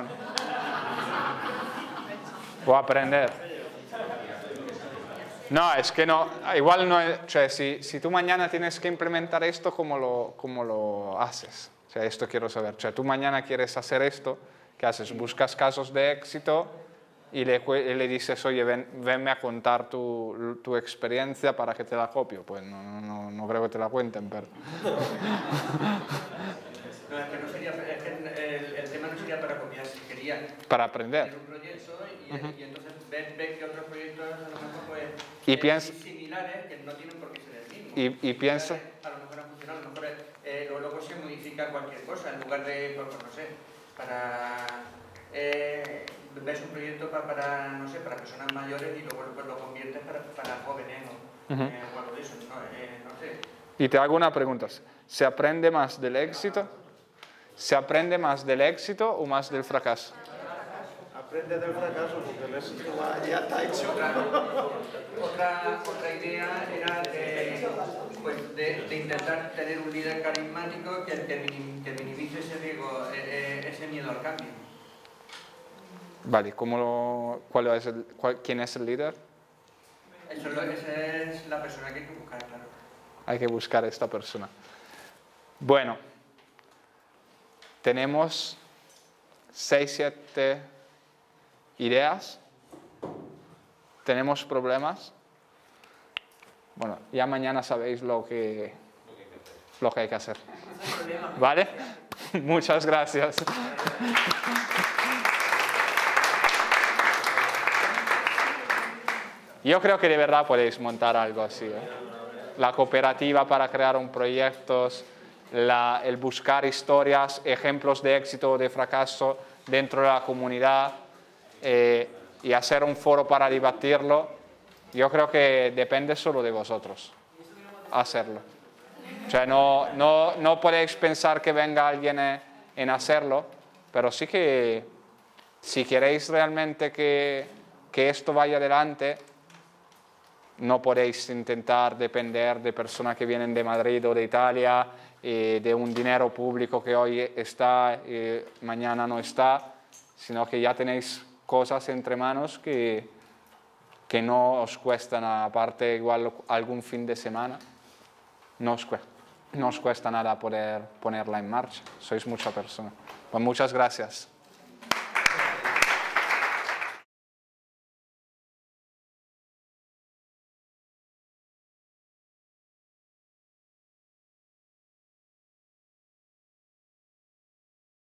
O aprender. No, es que no, igual no es, cioè, si tú mañana tienes que implementar esto, ¿cómo lo haces? O sea, esto quiero saber. O sea, tú mañana quieres hacer esto, ¿qué haces? Buscas casos de éxito y le dices, oye, venme a contar tu experiencia para que te la copio. Pues no creo que te la cuenten, pero... No, es que no sería, es que el tema no sería para copiar, quería para aprender. Un proyecto y entonces ver que otros proyectos a lo mejor pues, similares que no tienen por qué ser el mismo. Y piensa... A lo mejor han funcionado, a lo mejor luego se modifica cualquier cosa, en lugar de, pues, no sé, ves un proyecto para, no sé, para personas mayores y luego pues, lo conviertes para jóvenes o algo de eso, no sé. Y te hago una pregunta, ¿se aprende más del éxito? ¿Se aprende más del éxito o más del fracaso? Aprende del fracaso porque el éxito ya está hecho. Otra idea era de intentar tener un líder carismático que minimice ese riesgo, ese miedo al cambio. Vale, ¿quién es el líder? Esa es la persona que hay que buscar, claro. Hay que buscar a esta persona. Bueno, tenemos 6, 7 ideas. Tenemos problemas. Bueno, ya mañana sabéis lo que hay que hacer. ¿Vale? Muchas gracias. Yo creo que de verdad podéis montar algo así, ¿eh? La cooperativa para crear un proyecto, el buscar historias, ejemplos de éxito o de fracaso dentro de la comunidad y hacer un foro para debatirlo. Yo creo que depende solo de vosotros hacerlo. O sea, no podéis pensar que venga alguien en hacerlo, pero sí que si queréis realmente que esto vaya adelante, no podéis intentar depender de personas que vienen de Madrid o de Italia, de un dinero público que hoy está y mañana no está, sino que ya tenéis cosas entre manos que no os cuestan, aparte igual algún fin de semana, no os cuesta nada poder ponerla en marcha. Sois mucha persona. Pues muchas gracias.